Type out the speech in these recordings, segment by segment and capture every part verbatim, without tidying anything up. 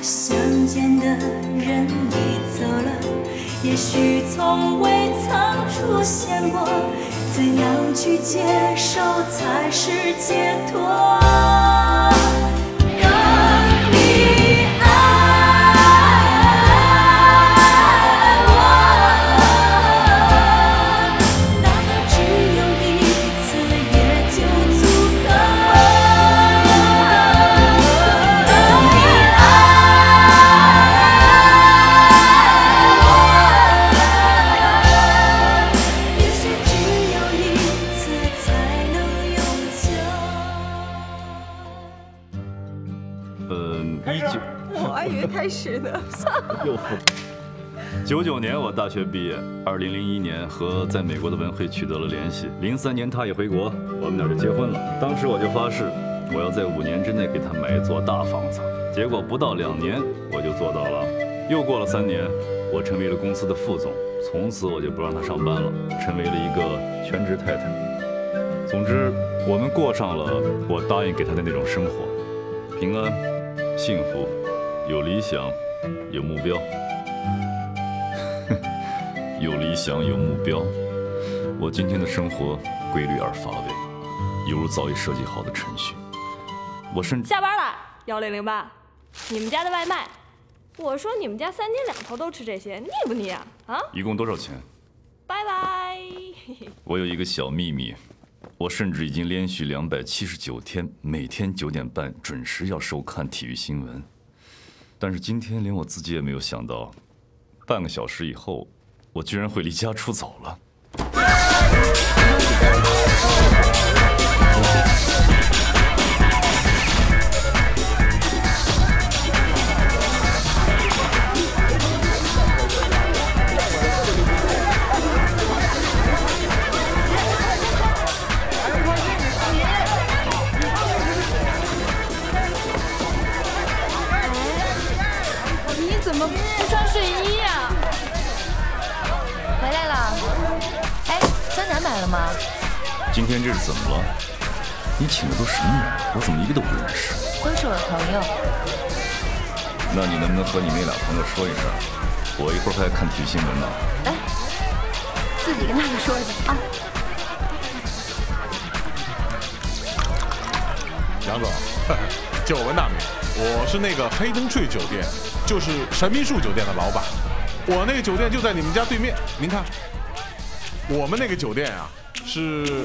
相见的人已走了，也许从未曾出现过。怎样去接受才是解脱？让你爱我，哪怕只有一次也就足够。让你我还以为开始呢。 又复。九九年我大学毕业，二零零一年和在美国的文慧取得了联系，零三年他也回国，我们俩就结婚了。当时我就发誓，我要在五年之内给他买一座大房子。结果不到两年我就做到了。又过了三年，我成为了公司的副总，从此我就不让他上班了，成为了一个全职太太。总之，我们过上了我答应给他的那种生活，平安、幸福。 有理想，有目标，有理想，有目标。我今天的生活规律而乏味，犹如早已设计好的程序。我甚至下班了，幺零零八，你们家的外卖。我说你们家三天两头都吃这些，腻不腻啊？啊？ 一共多少钱？ 拜拜。 我有一个小秘密，我甚至已经连续两百七十九天，每天九点半准时要收看体育新闻。 但是今天连我自己也没有想到，半个小时以后，我居然会离家出走了。 怎么不穿睡衣呀？ 回来了。哎，酸奶买了吗？ 今天这是怎么了？你请的都什么人？我怎么一个都不认识？ 都是我的朋友。 那你能不能和你那俩朋友说一声？我一会儿还要看体育新闻呢。 哎，自己跟他们说一下啊。 杨总，就我大名，我是那个黑灯睡酒店。 就是神秘树酒店的老板，我那个酒店就在你们家对面。您看，我们那个酒店啊，是。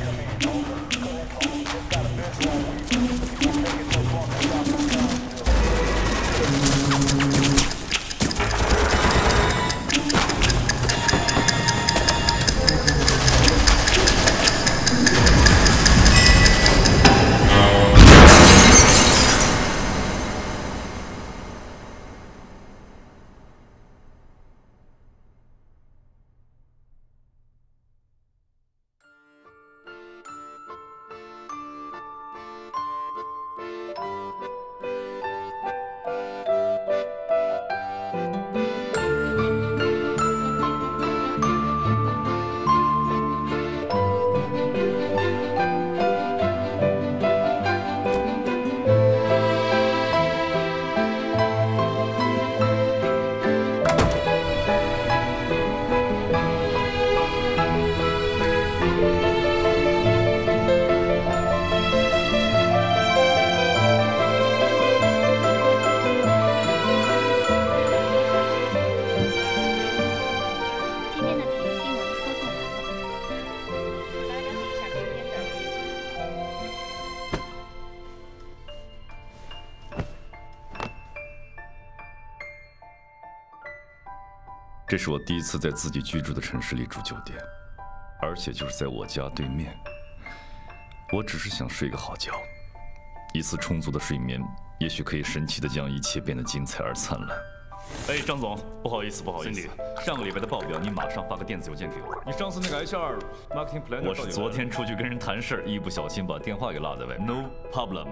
这是我第一次在自己居住的城市里住酒店，而且就是在我家对面。我只是想睡个好觉，一次充足的睡眠，也许可以神奇地将一切变得精彩而灿烂。哎，张总，不好意思，不好意思，上个礼拜的报表你马上发个电子邮件给我。你上次那个 H R marketing planner， 我是昨天出去跟人谈事儿，一不小心把电话给落在外。No problem。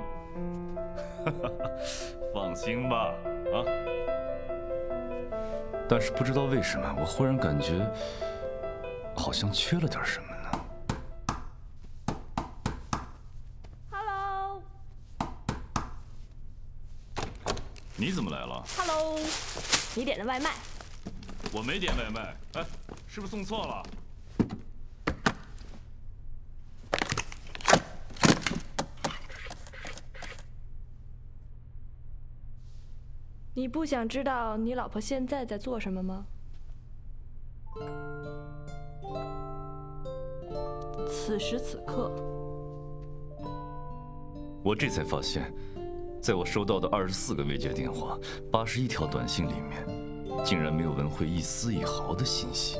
放心吧，啊。 但是不知道为什么，我忽然感觉好像缺了点什么呢。 Hello。 你怎么来了 ？Hello， 你点的外卖。 我没点外卖，哎，是不是送错了？ 你不想知道你老婆现在在做什么吗？此时此刻， 我这才发现，在我收到的二十四个未接电话、八十一条短信里面，竟然没有文慧一丝一毫的信息。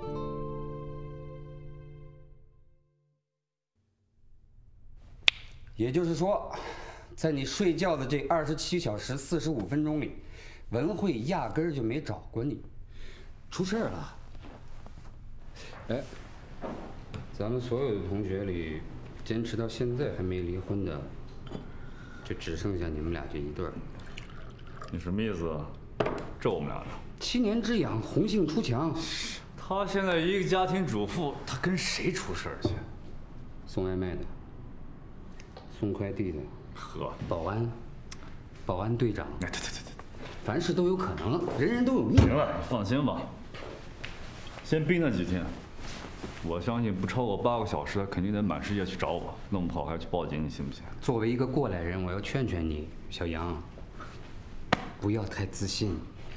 也就是说，在你睡觉的这二十七小时四十五分钟里，文慧压根儿就没找过你，出事儿了。哎，咱们所有的同学里，坚持到现在还没离婚的，就只剩下你们俩这一对儿。 你什么意思？这我们俩的？ 七年之痒，红杏出墙。 她现在一个家庭主妇，她跟谁出事儿去？ 送外卖的，送快递的， 呵， 保安，保安队长。 哎，对对对对， 凡事都有可能，人人都有命。 行了，你放心吧。先逼那几天，我相信不超过八个小时，他肯定得满世界去找我，弄不好还去报警，你信不信？ 作为一个过来人，我要劝劝你，小杨，不要太自信。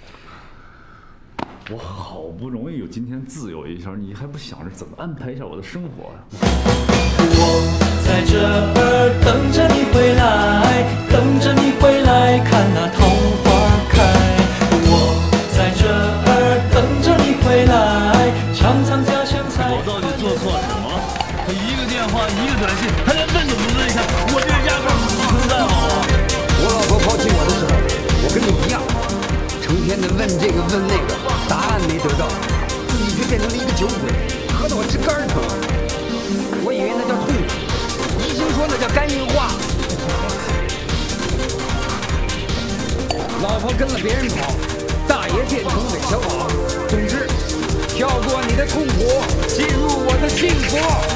我好不容易有今天自由一下，你还不想着怎么安排一下我的生活呀？ 我在这儿等着你回来，等着你回来看那桃花开。我在这儿等着你回来，尝尝家乡菜。 我到底做错什么了？他一个电话，一个短信，还连问都不问一下，我这人压根不存在好啊！ 我老婆抛弃我的时候，我跟你一样，成天的问这个问那个，答案没得到，自己却变成了一个酒鬼，喝得我直肝疼。我以为那叫痛苦，医生说那叫肝硬化。老婆跟了别人跑，大爷变成韦小宝。总之，跳过你的痛苦，进入我的幸福。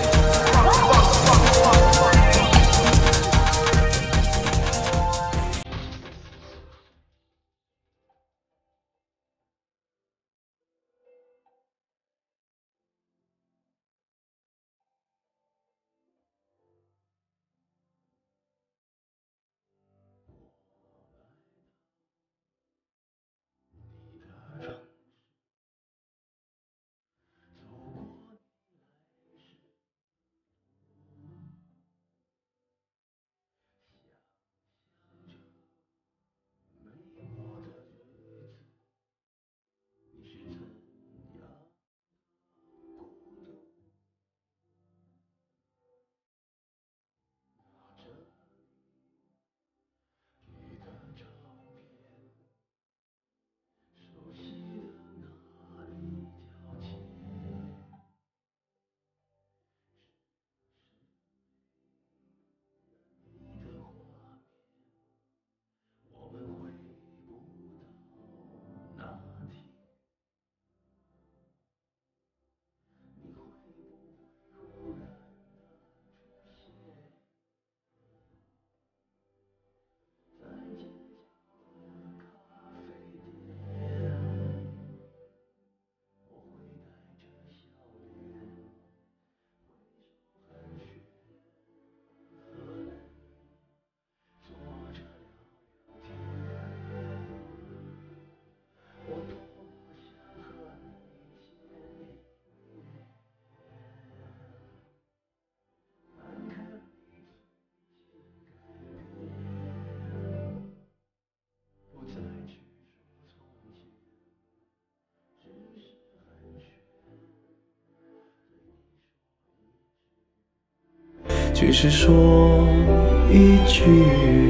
只是说一句。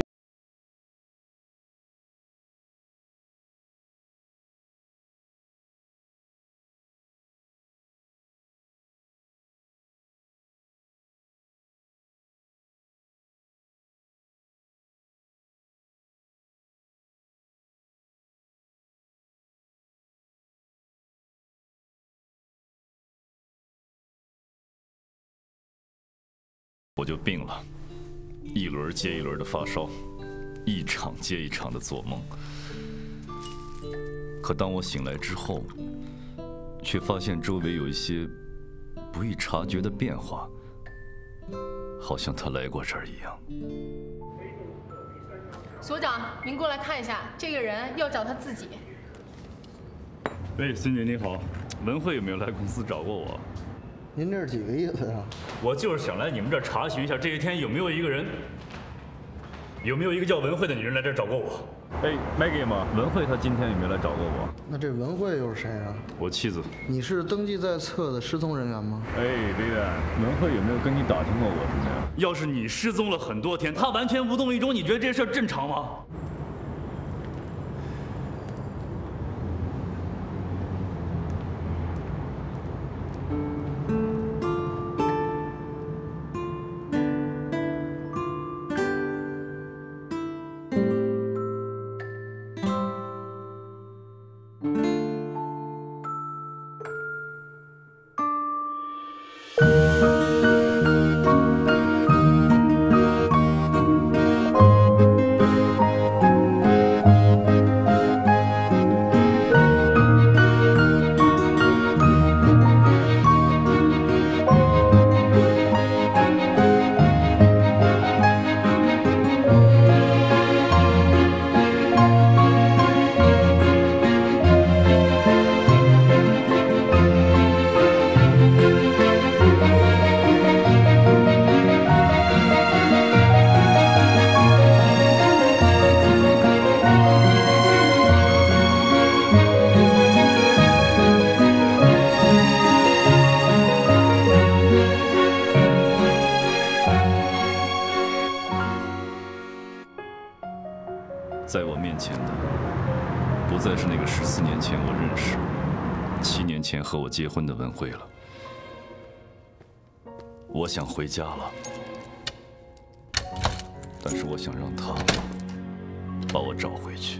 我就病了，一轮接一轮的发烧， 一场接一场的做梦。可当我醒来之后，却发现周围有一些不易察觉的变化，好像他来过这儿一样。 所长，您过来看一下，这个人要找他自己。 哎，孙姐你好，文慧有没有来公司找过我？ 您这是几个意思啊？ 我就是想来你们这儿查询一下，这些天有没有一个人，有没有一个叫文慧的女人来这儿找过我？哎 ，Maggie 吗？文慧她今天有没有来找过我？ 那这文慧又是谁啊？ 我妻子。 你是登记在册的失踪人员吗？ 哎，李远，文慧有没有跟你打听过我什么呀？要是你失踪了很多天，她完全无动于衷，你觉得这事儿正常吗？在我面前的，不再是那个十四年前我认识、七年前和我结婚的文慧了。我想回家了，但是我想让她把我找回去。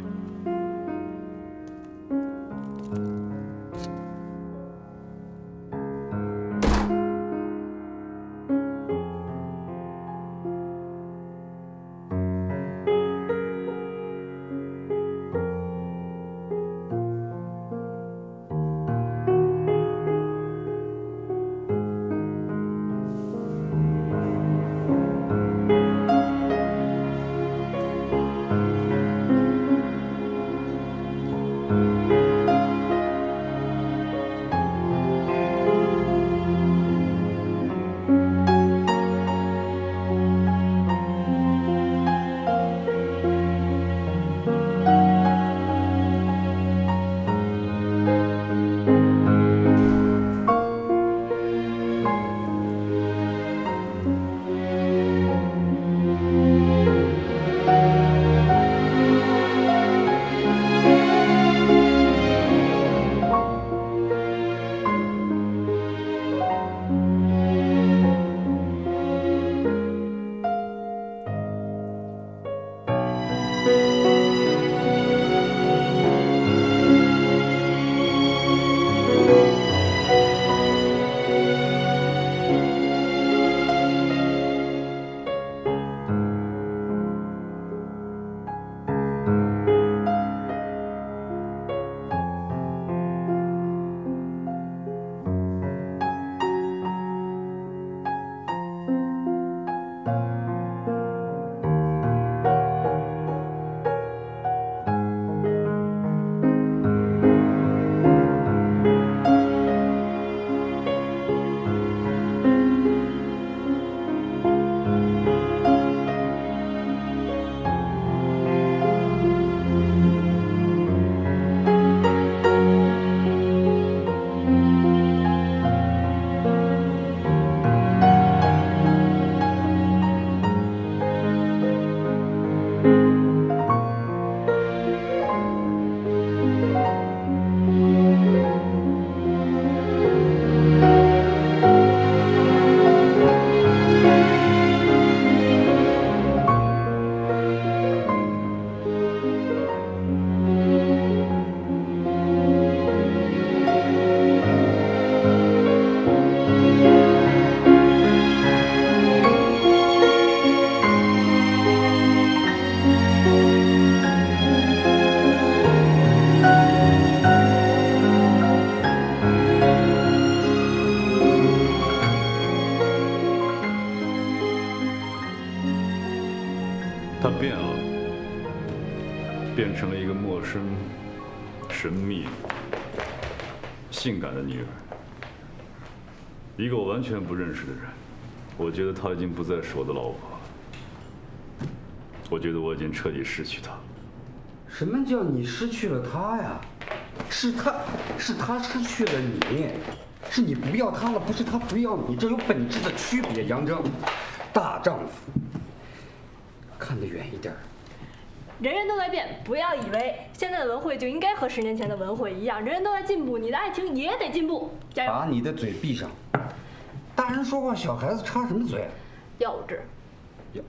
变成了一个陌生、神秘、性感的女人，一个我完全不认识的人。我觉得她已经不再是我的老婆了。我觉得我已经彻底失去她。 什么叫你失去了她呀？是她，是她失去了你，是你不要她了，不是她不要你，这有本质的区别。杨铮，大丈夫，看得远一点。 人人都在变，不要以为现在的文汇就应该和十年前的文汇一样，人人都在进步，你的爱情也得进步，加油！ 把你的嘴闭上，大人说话，小孩子插什么嘴？ 幼稚。 幼，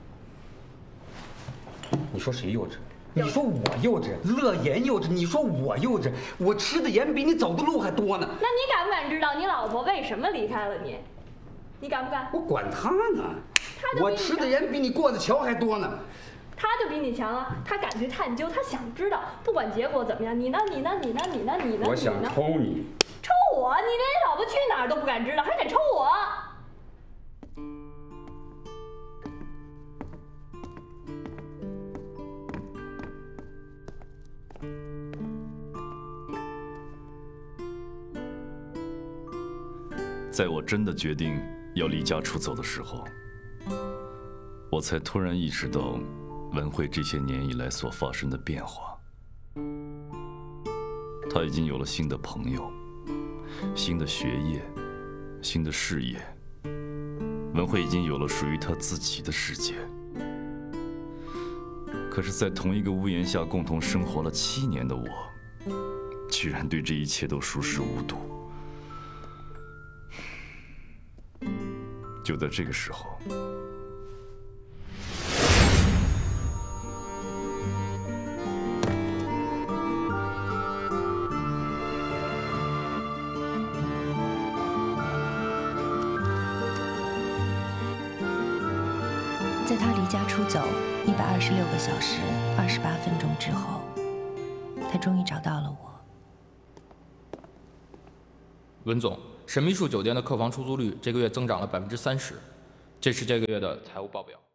你说谁幼稚？你说我幼稚，乐言幼稚，你说我幼稚，我吃的盐比你走的路还多呢。 那你敢不敢知道你老婆为什么离开了你？你敢不敢？ 我管他呢，我吃的盐比你过的桥还多呢。 他就比你强啊！他敢去探究，他想知道，不管结果怎么样，你呢？你呢？你呢？你呢？你呢？ 我想抽你， 抽我？你连老婆去哪儿都不敢知道，还敢抽我？ 在我真的决定要离家出走的时候，我才突然意识到文慧这些年以来所发生的变化。她已经有了新的朋友、新的学业、新的事业，文慧已经有了属于她自己的世界。可是，在同一个屋檐下共同生活了七年的我，居然对这一切都熟视无睹。就在这个时候， 在他离家出走一百二十六个小时二十八分钟之后，他终于找到了我。 文总，神秘树酒店的客房出租率这个月增长了百分之三十，这是这个月的财务报表。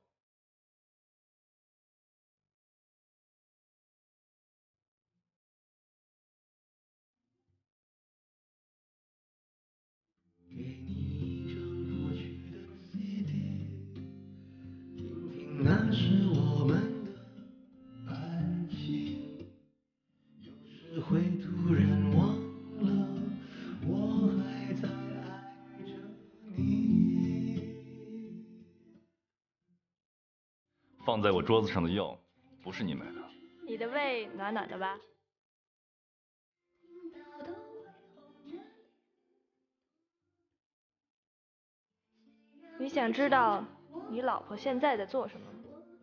那是我们的爱情，有时会突然忘了，我还在爱着你。 放在我桌子上的药不是你买的。 你的胃暖暖的吧？你想知道你老婆现在在做什么吗？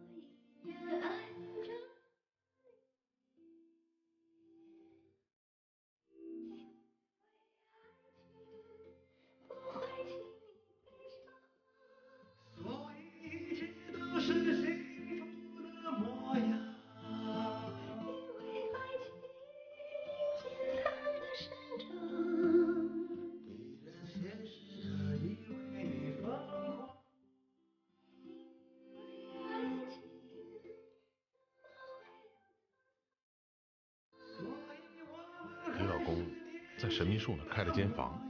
你老公在神秘树呢开了间房。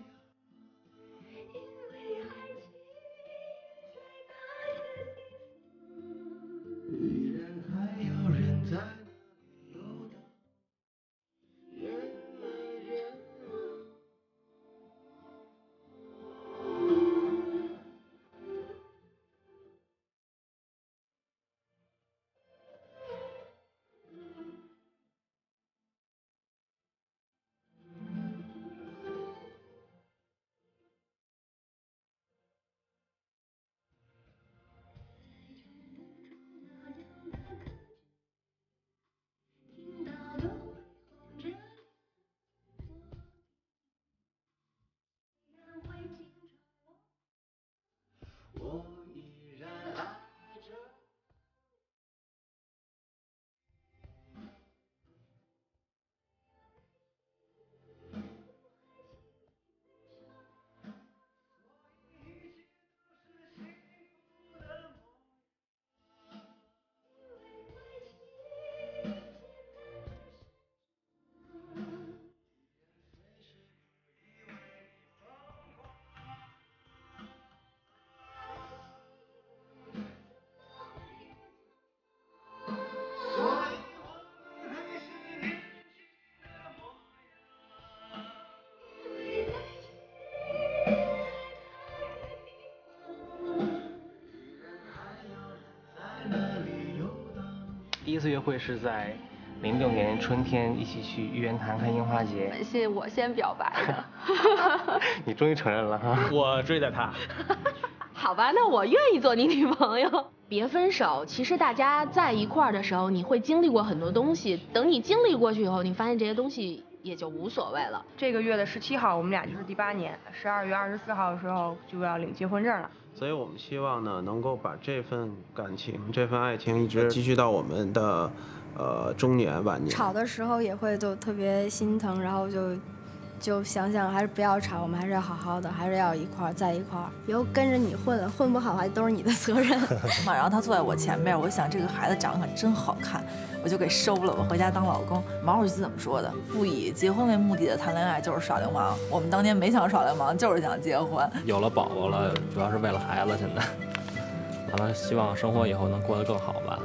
次约会是在零六年春天一起去玉渊潭看樱花节。 是我先表白的。 你终于承认了哈。我追的他。 好吧，那我愿意做你女朋友。别分手，其实大家在一块儿的时候，你会经历过很多东西。等你经历过去以后，你发现这些东西也就无所谓了。 这个月的十七号，我们俩就是第八年；十二月二十四号的时候就要领结婚证了。 所以我们希望呢，能够把这份感情、这份爱情一直继续到我们的呃中年晚年。 吵的时候也会就特别心疼，然后就。就想想还是不要吵，我们还是要好好的，还是要一块儿在一块儿。以后跟着你混了，混不好还都是你的责任。 然后他坐在我前面，我想这个孩子长得可真好看，我就给收了，我回家当老公。毛主席怎么说的？不以结婚为目的的谈恋爱就是耍流氓。我们当年没想耍流氓，就是想结婚。 有了宝宝了，主要是为了孩子。现在，完了，希望生活以后能过得更好吧。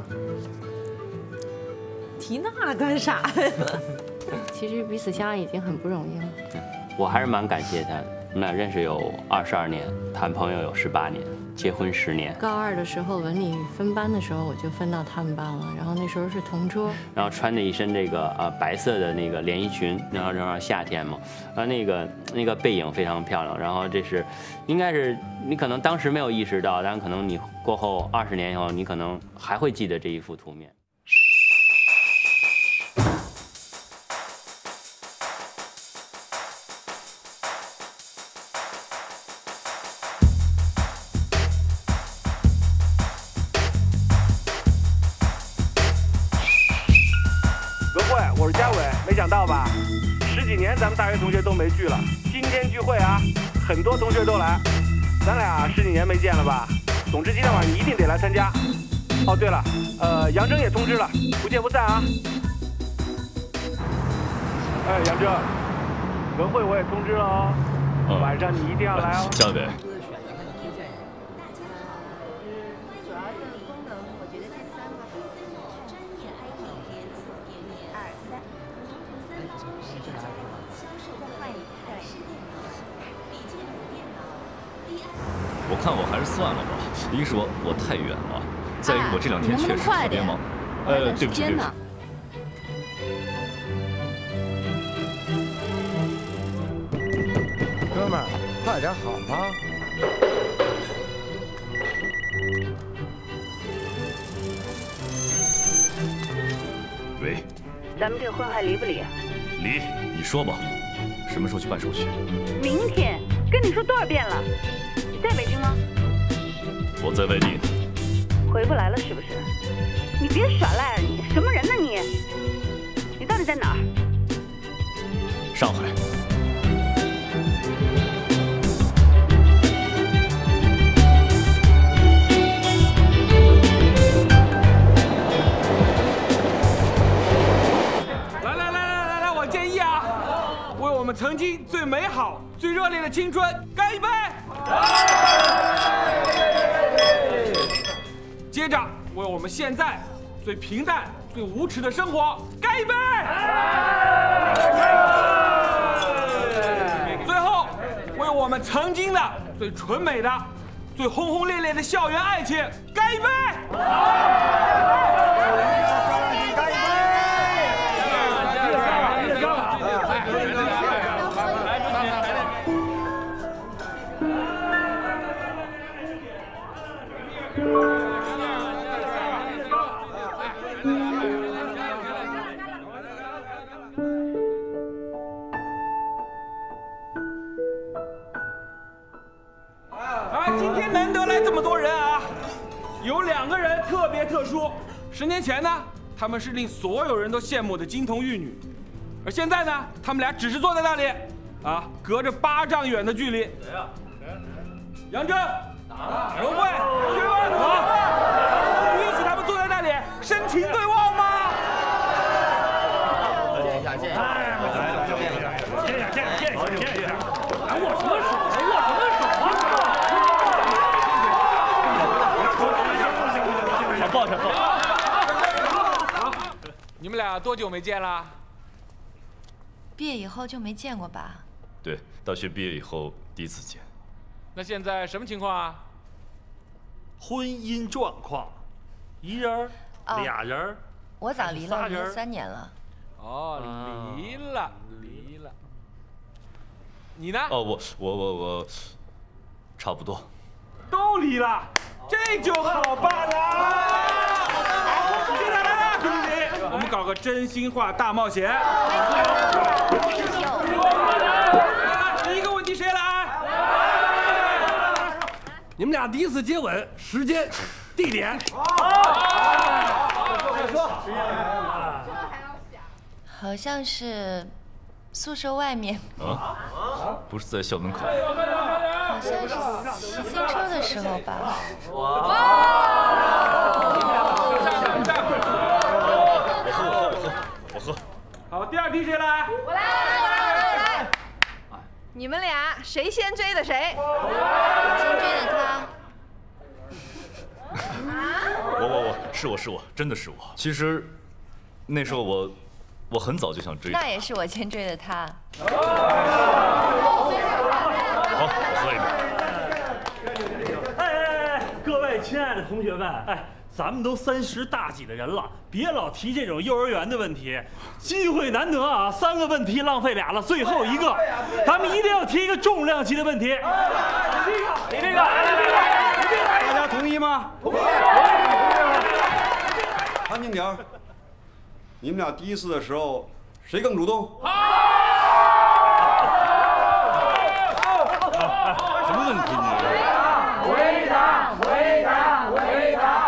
提那干啥呀？ 其实彼此相爱已经很不容易了。 我还是蛮感谢他的。我们俩认识有二十二年，谈朋友有十八年，结婚十年。 高二的时候文理分班的时候，我就分到他们班了。然后那时候是同桌， 然后穿着一身这个呃白色的那个连衣裙，然后正好夏天嘛，然后那个那个背影非常漂亮。然后这是，应该是你可能当时没有意识到，但可能你过后二十年以后，你可能还会记得这一幅图面。 我是嘉伟，没想到吧？十几年咱们大学同学都没聚了，今天聚会啊，很多同学都来，咱俩十几年没见了吧？总之今天晚上你一定得来参加。哦，对了，呃，杨铮也通知了，不见不散啊！哎，杨铮，文慧我也通知了哦，嗯、晚上你一定要来哦。 嘉伟。我看我还是算了吧，一是我我太远了，再一个我这两天确实特别忙。呃，对不起对不起。 哥们儿，快点好吗？ 喂。 咱们这婚还离不离？ 离，你说吧，什么时候去办手续？ 明天。跟你说多少遍了？你在北京吗？ 我在外地。 回不来了是不是？你别耍赖了你，什么人呢你？你到底在哪儿？ 上海。 来来来来来来，我建议啊，为我们曾经最美好、最热烈的青春干一杯！接着为我们现在最平淡、最无耻的生活干一杯！最后为我们曾经的最纯美的、最轰轰烈烈的校园爱情干一杯！今天难得来这么多人啊，有两个人特别特殊。十年前呢，他们是令所有人都羡慕的金童玉女，而现在呢，他们俩只是坐在那里，啊，隔着八丈远的距离。谁呀？谁？杨铮、文慧、薛文可，允许他们坐在那里深情对望吗？ 见一下，见一下，见一下，见一下，见一下，见一下。 还握什么手？握什么手啊？ 抱着抱着。 好，你们俩多久没见了？ 毕业以后就没见过吧？ 对，大学毕业以后第一次见。 那现在什么情况啊？ 婚姻状况，一人儿、俩人儿。 我早离了，离了三年了。 哦，离了，离了。你呢？ 哦，我我我我，差不多。 都离了，这就好办了。现在来了，兄弟，我们搞个真心话大冒险。第一个问题谁来？ 你们俩第一次接吻，时间、地点。 好像是宿舍外面。 啊？不是在校门口。 好像是骑自行车的时候吧。 哇！我喝，我喝，我喝。 好，第二题谁来？ 我来，我来，我来，我来。你们俩谁先追的谁？ 我先追的他。 我我我是我是我，真的是我。其实那时候我我很早就想追他。 那也是我先追的他。 好，我喝一杯。哎哎哎，各位亲爱的同学们，哎，咱们都三十大几的人了，别老提这种幼儿园的问题，机会难得啊！三个问题浪费俩了，最后一个，咱们一定要提一个重量级的问题。 你这个，你这个，大家同意吗？同意。安静点儿。你们俩第一次的时候，谁更主动？ 什么问题你？ 回答，回答，回答。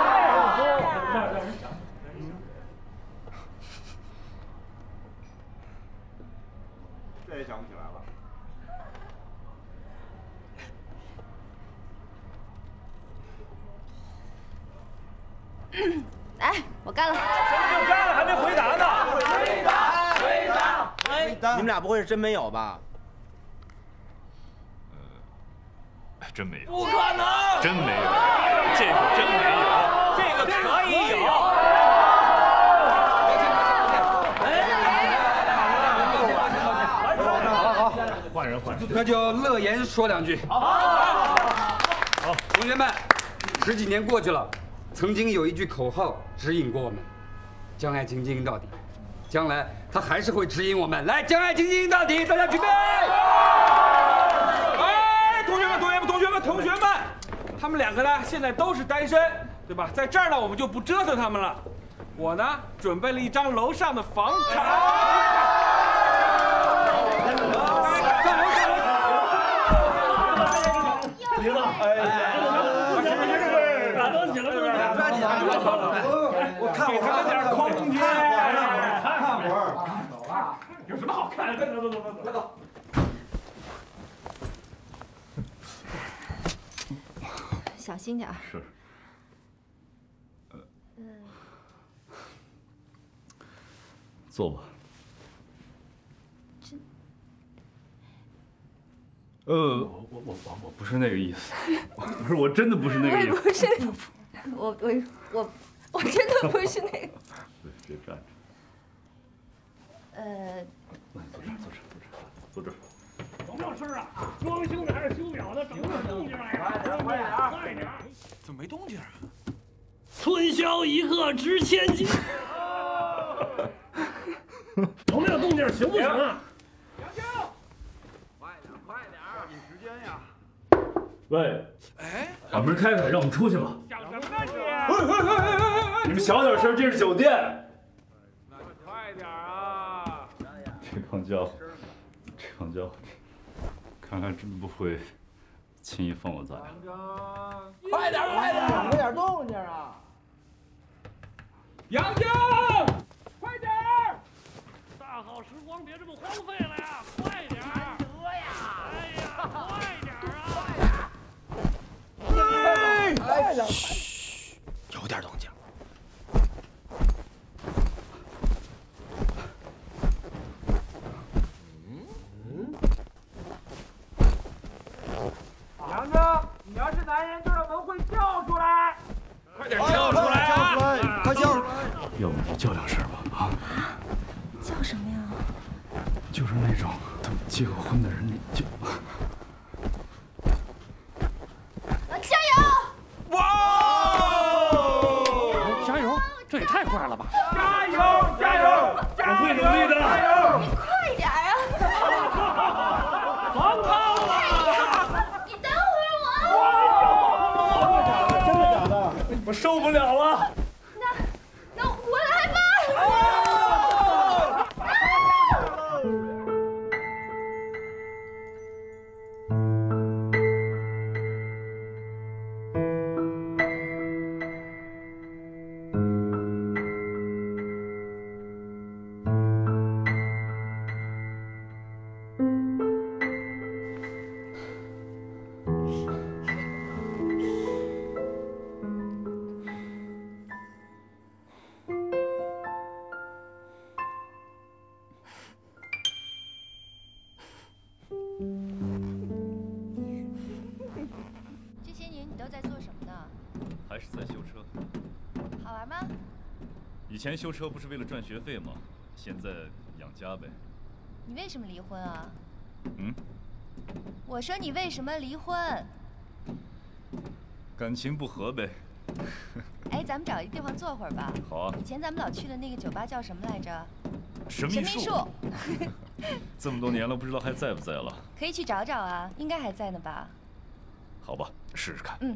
这也想不起来了。 来，我干了。 谁干了还没回答呢？ 回答，回答，回答。你们俩不会是真没有吧？ 呃，真没有。 不可能！ 真没有，这个真没有， 这个可以有。 好好， 换人换人。 那就乐言说两句。 好， 好，同学们，十几年过去了。曾经有一句口号指引过我们：将爱情经营到底。将来它还是会指引我们。来，将爱情经营到底，大家准备！ 哎，同学们，同学们，同学们，同学们，他们两个呢，现在都是单身，对吧？在这儿呢，我们就不折腾他们了。我呢，准备了一张楼上的房卡。 领导，哎。 我看我们点空间， 看会儿，走啊！有什么好看的？走走走走走走。 小心点儿。 是。 嗯。 坐吧。 这。 呃，我我我我我不是那个意思，不是，我真的不是那个意思。 我不是那个，我我我我真的不是那个。 别站着。 呃。 坐这儿，坐这儿，坐这儿，坐这儿。 什么事啊？装修呢还是修表呢？整点动静来呀！快点，快点，快点！ 怎么没动静啊？ 春宵一刻值千金。有没有动静？行不行啊？喂， 哎， 把门开开，让我们出去吧。 讲什么呢你？你们小点声，这是酒店。 那就快点啊！ 这帮家伙，这帮家伙，看来真不会轻易放我咱俩。 快点，快点，有点动静啊！ 杨江，快点！ 大好时光别这么荒废了呀！快点！得呀！哎呀，快点啊！ 快点！嘘，有点动静。 嗯嗯。杨哥，你要是男人，就让文慧叫出来，快点叫出来啊！ 叫出来，快叫！ 要不你叫两声吧，啊？ 叫什么呀？ 就是那种等结过婚的人，你就。 加油！ 哇！加油！这也太快了吧！ 的。 你快点啊！ 放开我！ 你等会儿我。 真的假的？我受不了了。 那那我来吧。 这些年你都在做什么呢？ 还是在修车。 好玩吗？ 以前修车不是为了赚学费吗？现在养家呗。 你为什么离婚啊？ 嗯？ 我说你为什么离婚？ 感情不和呗。 哎，咱们找一个地方坐会儿吧。 好啊。 以前咱们老去的那个酒吧叫什么来着？ 神秘树。 神秘树。 这么多年了，不知道还在不在了。 可以去找找啊，应该还在呢吧？ 好吧，试试看。 嗯。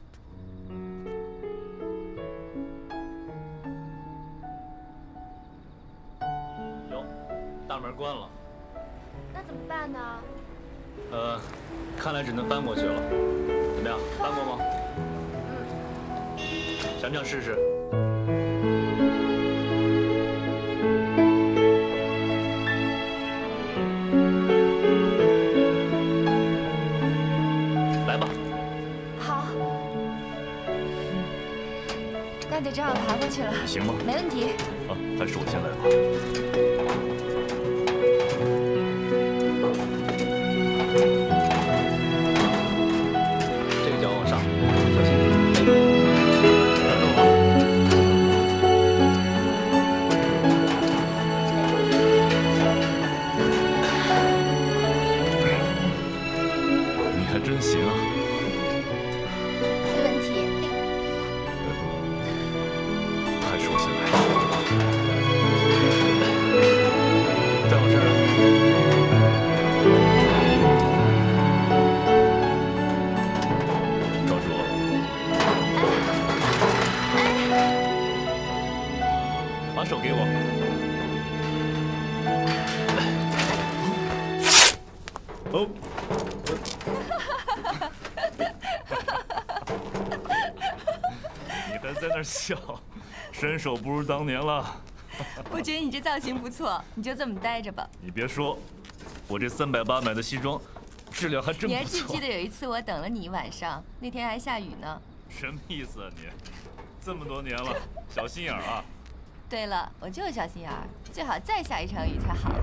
哟，大门关了。 那怎么办呢？ 呃，看来只能翻过去了。怎么样，翻过吗？嗯。想不想试试？来吧。 好。那就只好爬过去了。 行吗？ 没问题。 啊，还是我先来吧。这个脚往上，小心。等等我。你还真行啊。 没问题。 还是我先来。再往这儿啊。抓住我。把手给我。哦。你还在那儿笑，身手不如当年了。 我觉得你这造型不错，你就这么待着吧。 你别说，我这三百八买的西装，质量还真不错。 你还记不记得有一次我等了你一晚上，那天还下雨呢？ 什么意思啊你？这么多年了，小心眼儿啊！ 对了，我就是小心眼儿，最好再下一场雨才好。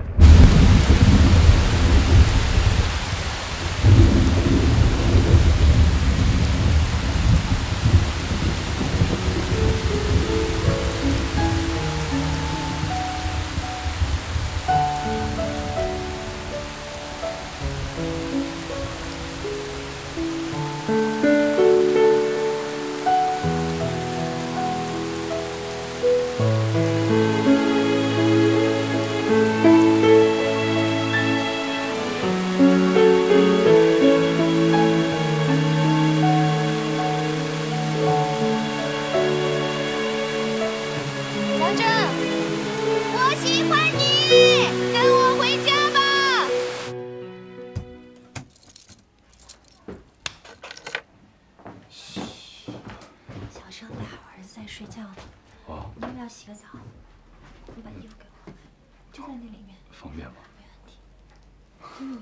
方便吗？ 嗯。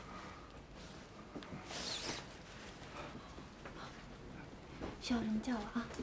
需要什么叫我啊？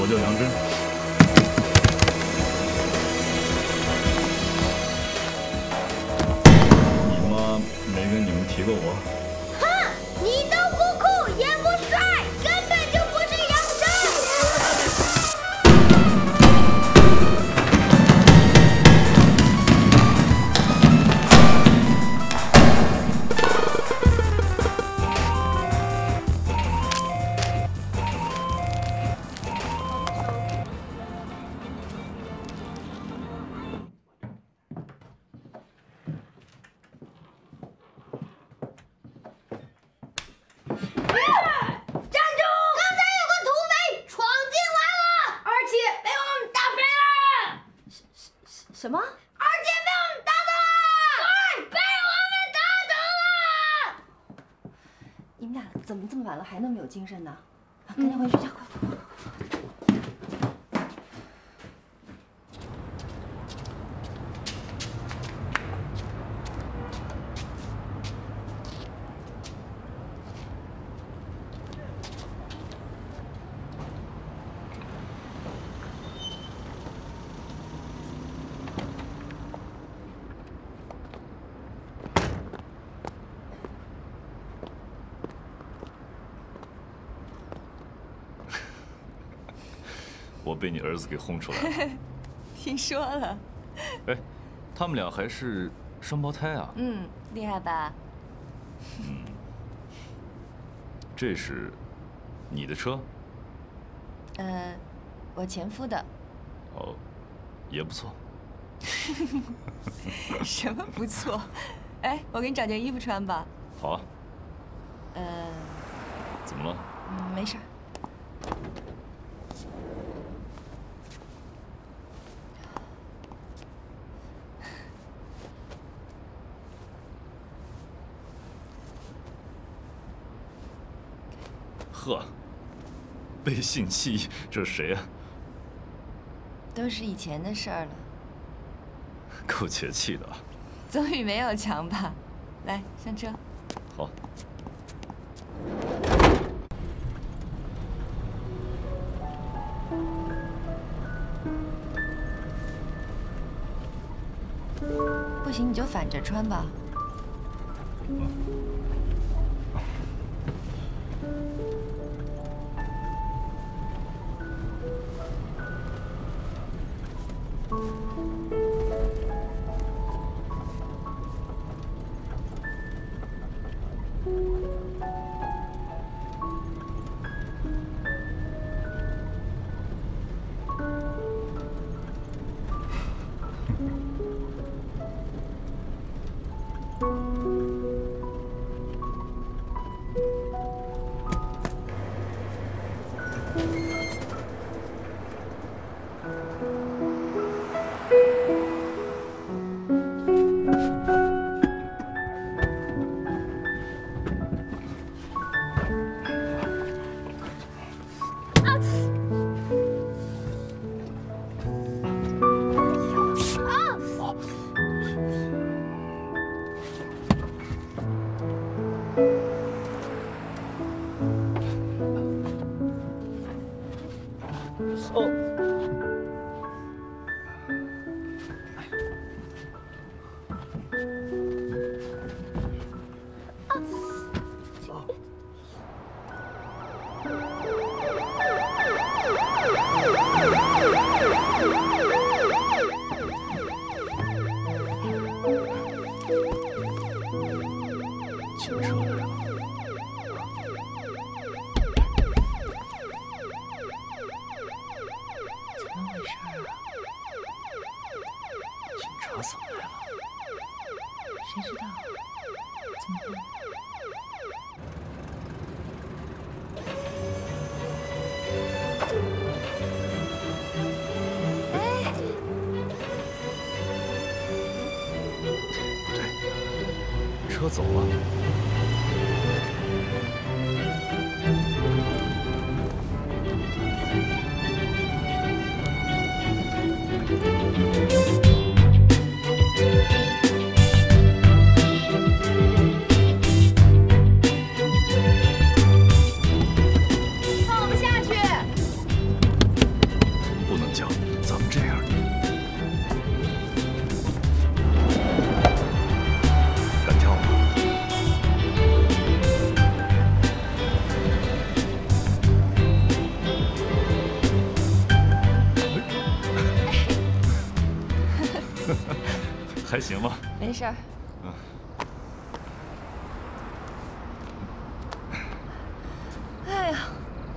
我叫杨真。你妈没跟你们提过我？ 哼，你都不酷也不帅，根本就不是杨什么？ 二姐被我们打走了！对，被我们打走了！ 你们俩怎么这么晚了还那么有精神呢？啊，赶紧回去睡觉，快快快快！ 我被你儿子给轰出来了。 听说了。 哎，他们俩还是双胞胎啊？ 嗯，厉害吧？ 嗯。这是你的车？ 呃，我前夫的。 哦，也不错。 什么不错？哎，我给你找件衣服穿吧。 好啊。 呃。 怎么了？ 嗯，没事儿。 呵，背信弃义，这是谁呀？ 都是以前的事儿了。 够解气的。 总比没有强吧？来，上车。 好。 不行，你就反着穿吧。 警车来了。 怎么回事啊？ 警察怎么来了？ 谁知道？怎么办？ 哎，不对，车走了。 放我们下去！ 还行吧。 没事儿。 嗯。 哎呀，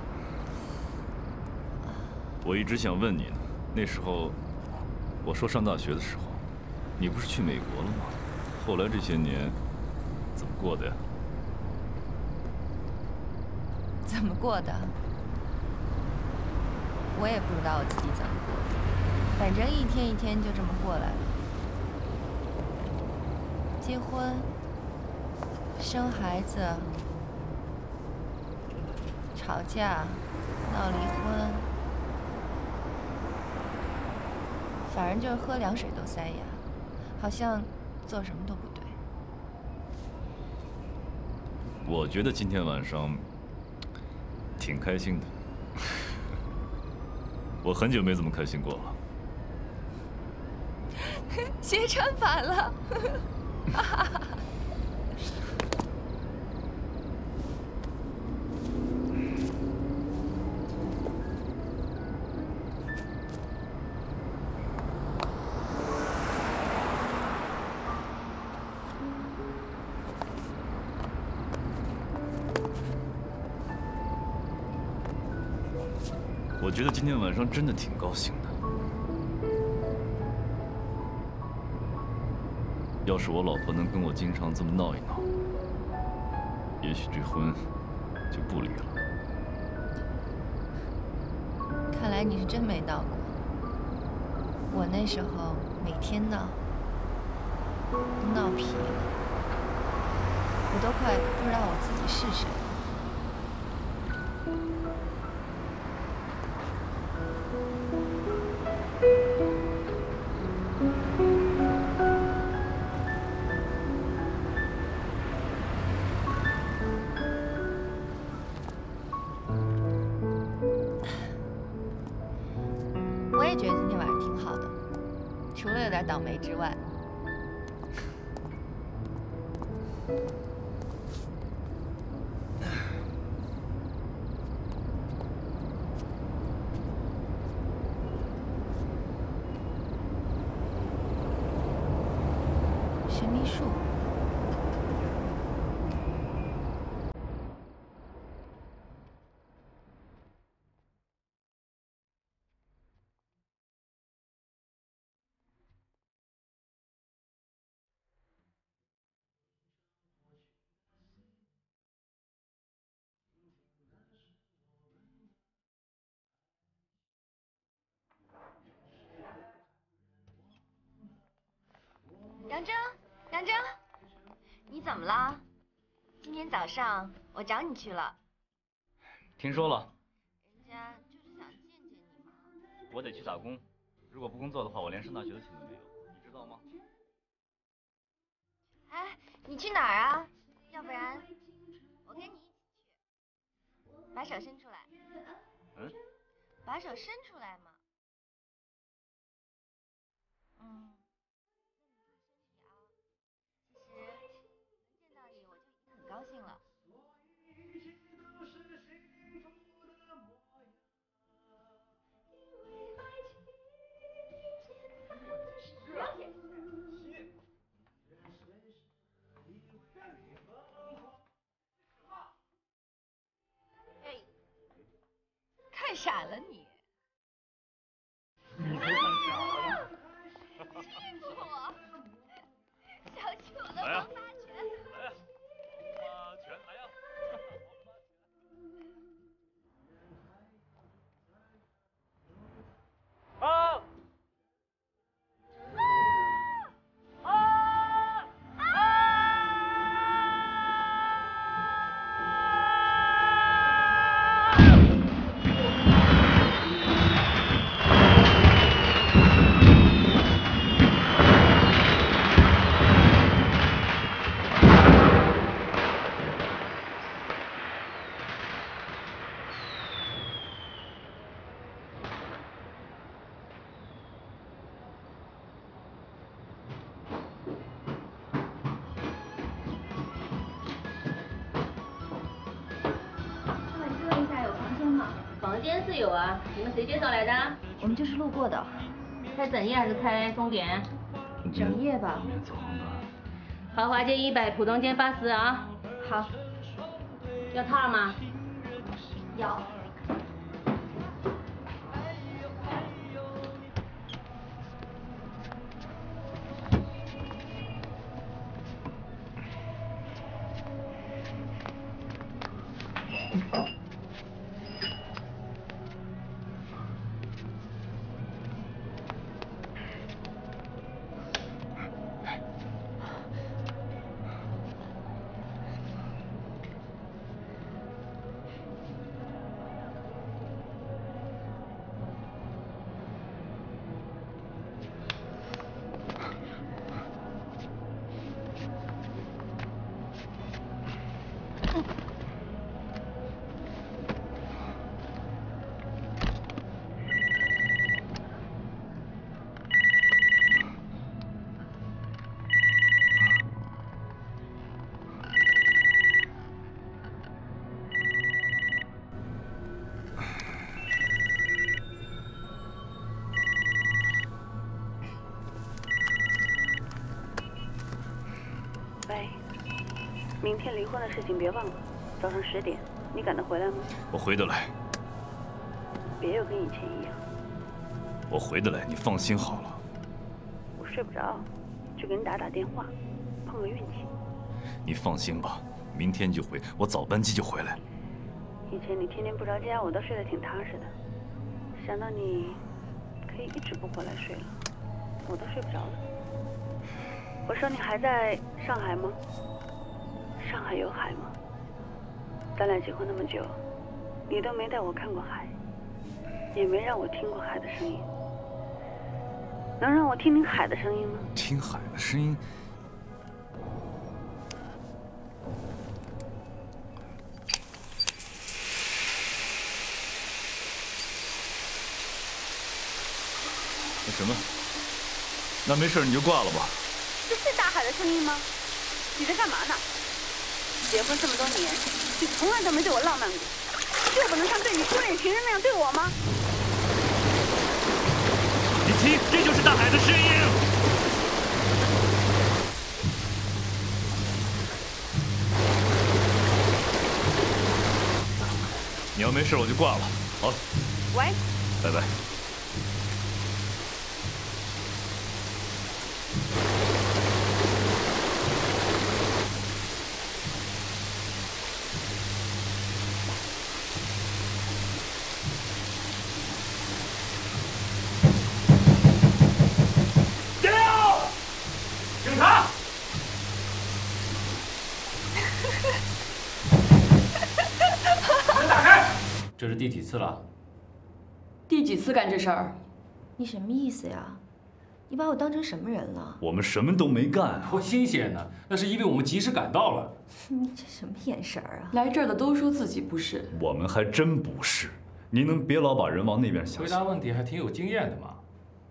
我一直想问你呢。那时候，我说上大学的时候，你不是去美国了吗？后来这些年，怎么过的呀？ 怎么过的？我也不知道我自己怎么过的，反正一天一天就这么过来了。结婚，生孩子，吵架，闹离婚，反正就是喝凉水都塞牙，好像做什么都不对。 我觉得今天晚上挺开心的。我很久没这么开心过了。 学穿反了。 我觉得今天晚上真的挺高兴的。要是我老婆能跟我经常这么闹一闹，也许这婚就不离了。 看来你是真没闹过。我那时候每天闹，闹皮了，我都快不知道我自己是谁了。我也觉得今天晚上挺好的，除了有点倒霉之外。神秘树。 杨铮，杨铮，你怎么了？今天早上我找你去了。 听说了。 人家就是想见见你嘛。 我得去打工，如果不工作的话，我连上大学的钱都没有，你知道吗？ 哎，你去哪儿啊？要不然我跟你一起去。把手伸出来。 嗯？ 把手伸出来嘛。嗯。很高兴了。哎，看傻了你！你才看傻了！欺负我，小气我的王八拳！ 来呀！八拳来呀！啊！ 房间是有啊，你们谁介绍来的？ 我们就是路过的。 开整夜还是开钟点？ 整夜吧。豪华街一百，普通间八十啊。好。要套吗？要。 喂，明天离婚的事情别忘了，早上十点，你赶得回来吗？ 我回得来。 别又跟以前一样。 我回得来，你放心好了。 我睡不着，就给你打打电话，碰个运气。 你放心吧，明天就回，我早班机就回来。 以前你天天不着家，我都睡得挺踏实的。想到你可以一直不回来睡了，我都睡不着了。我说你还在上海吗？上海有海吗？咱俩结婚那么久，你都没带我看过海，也没让我听过海的声音。能让我听听海的声音吗？ 听海的声音。那什么？那没事，你就挂了吧。 这是大海的声音吗？你在干嘛呢？结婚这么多年，你从来都没对我浪漫过，就不能像对你初恋情人那样对我吗？ 你听，这就是大海的声音。你要没事，我就挂了。好。 喂。 拜拜。 这是第几次了？ 第几次干这事儿？你什么意思呀？你把我当成什么人了？ 我们什么都没干， 多新鲜呢！那是因为我们及时赶到了。 你这什么眼神啊？ 来这儿的都说自己不是， 我们还真不是。您能别老把人往那边想？ 回答问题还挺有经验的嘛。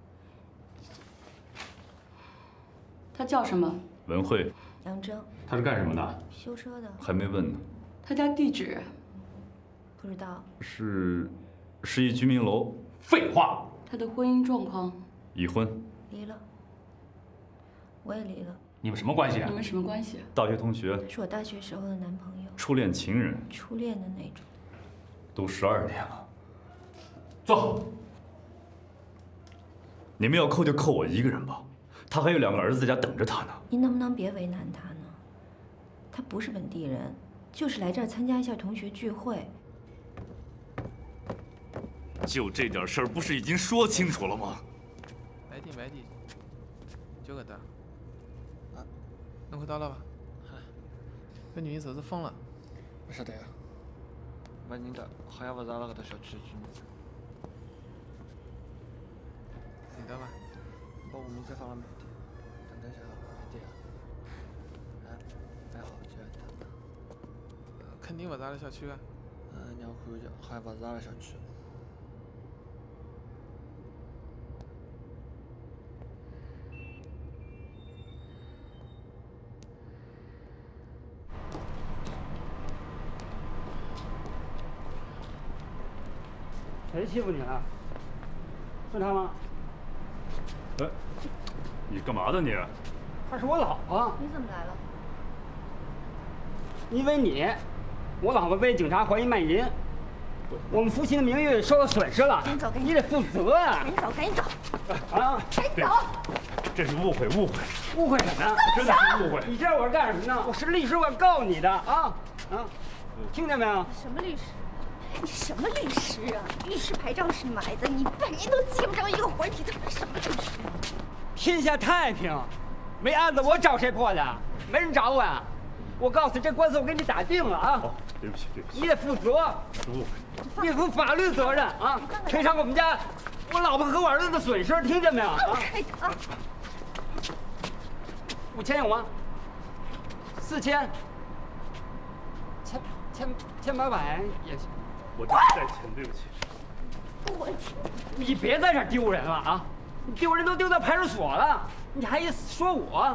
他叫什么？ 文慧。 杨铮。 他是干什么的？ 修车的。 还没问呢。 他家地址？ 不知道。 是，是一居民楼。 废话。 他的婚姻状况？ 已婚。 离了。我也离了。 你们什么关系啊？ 你们什么关系？ 大学同学。 是我大学时候的男朋友。 初恋情人。 初恋的那种。 都十二年了。 坐好。 你们要扣就扣我一个人吧，他还有两个儿子在家等着他呢。 您能不能别为难他呢？他不是本地人，就是来这儿参加一下同学聚会。 就这点事儿，不是已经说清楚了吗？ 外地外地，就个单。啊，能快到了吧？这女人是不是疯了？ 不晓得呀。问人家好像不让了搿搭小区的居民。 认得吧？ 把我名字放了媒体，等等一下媒体啊。啊，蛮好，就要等。 肯定不是阿拉小区啊。 嗯，让我看一下，好像不是阿拉小区。 谁欺负你了？是他吗？ 哎， 你干嘛呢你？ 她是我老婆。 你怎么来了？ 因为你，我老婆被警察怀疑卖淫，我们夫妻的名誉受到损失了。 赶紧走，赶紧你得负责啊！ 赶紧走，赶紧走。 啊！ 赶紧走。 这是误会，误会。 误会什么呀？ 真的是误会。 你知道我是干什么呢？我是律师，我要告你的啊啊！听见没有？ 什么律师？你什么律师啊？律师牌照是买的，你本人都接不着一个活，你他妈什么律师？ 天下太平，没案子我找谁破的？没人找我呀！我告诉你，这官司我给你打定了啊！ 哦，对不起，对不起。 你得负责， 是误会。 你得负法律责任啊！赔偿我们家我老婆和我儿子的损失，听见没有？啊！五千有吗？四千？千千千八百也行。 我这再钱，对不起。 我你别在这儿丢人了啊！你丢人都丢到派出所了，你还意思说我？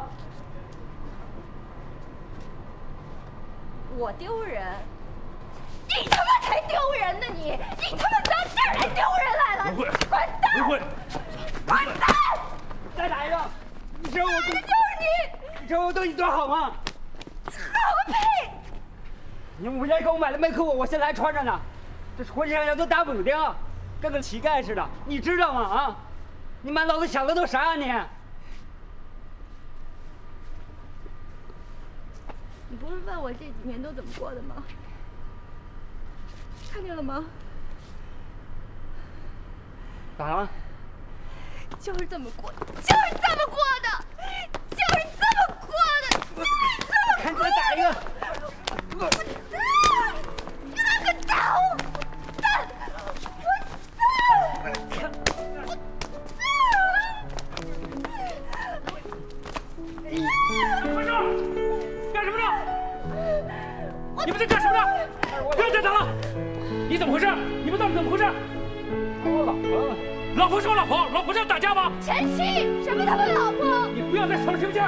我丢人？你他妈才丢人呢！你你他妈到这儿来丢人来了！ 不会， 滚蛋！ 不会， 滚蛋！ 再打一个！你知道我打的就是你！ 你知道我对你多好吗？ 好个屁！ 你五年给我买的内裤，我现在还穿着呢，这浑身上都打补丁，跟个乞丐似的，你知道吗？啊！你满脑子想的都啥啊你？ 你不是问我这几年都怎么过的吗？看见了吗？ 咋了？ 就是这么过的，就是这么过的，就是这么过的，就是这么过的。 看再打一个！ 我那个大混蛋！ 我操！干什么呢？你们在干什么呢？不要再打了！你怎么回事？你们到底怎么回事？ 我老婆， 老婆是我老婆，老婆这样打架吗？ 前妻，什么他妈老婆？ 你不要再说了，行不行？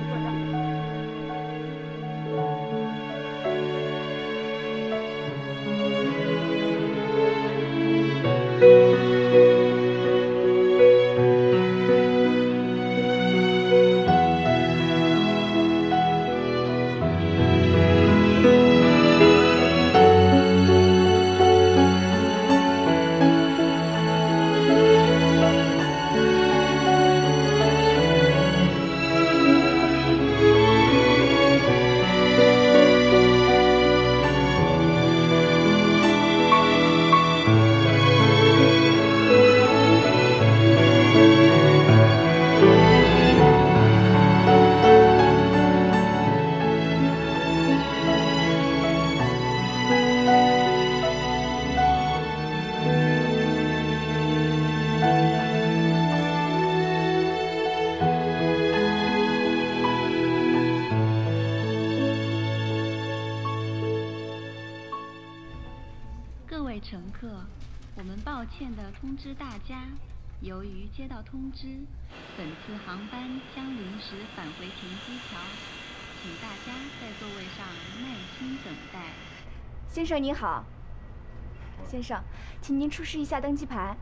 乘客，我们抱歉地通知大家，由于接到通知，本次航班将临时返回停机桥，请大家在座位上耐心等待。 先生您好，先生，请您出示一下登机牌。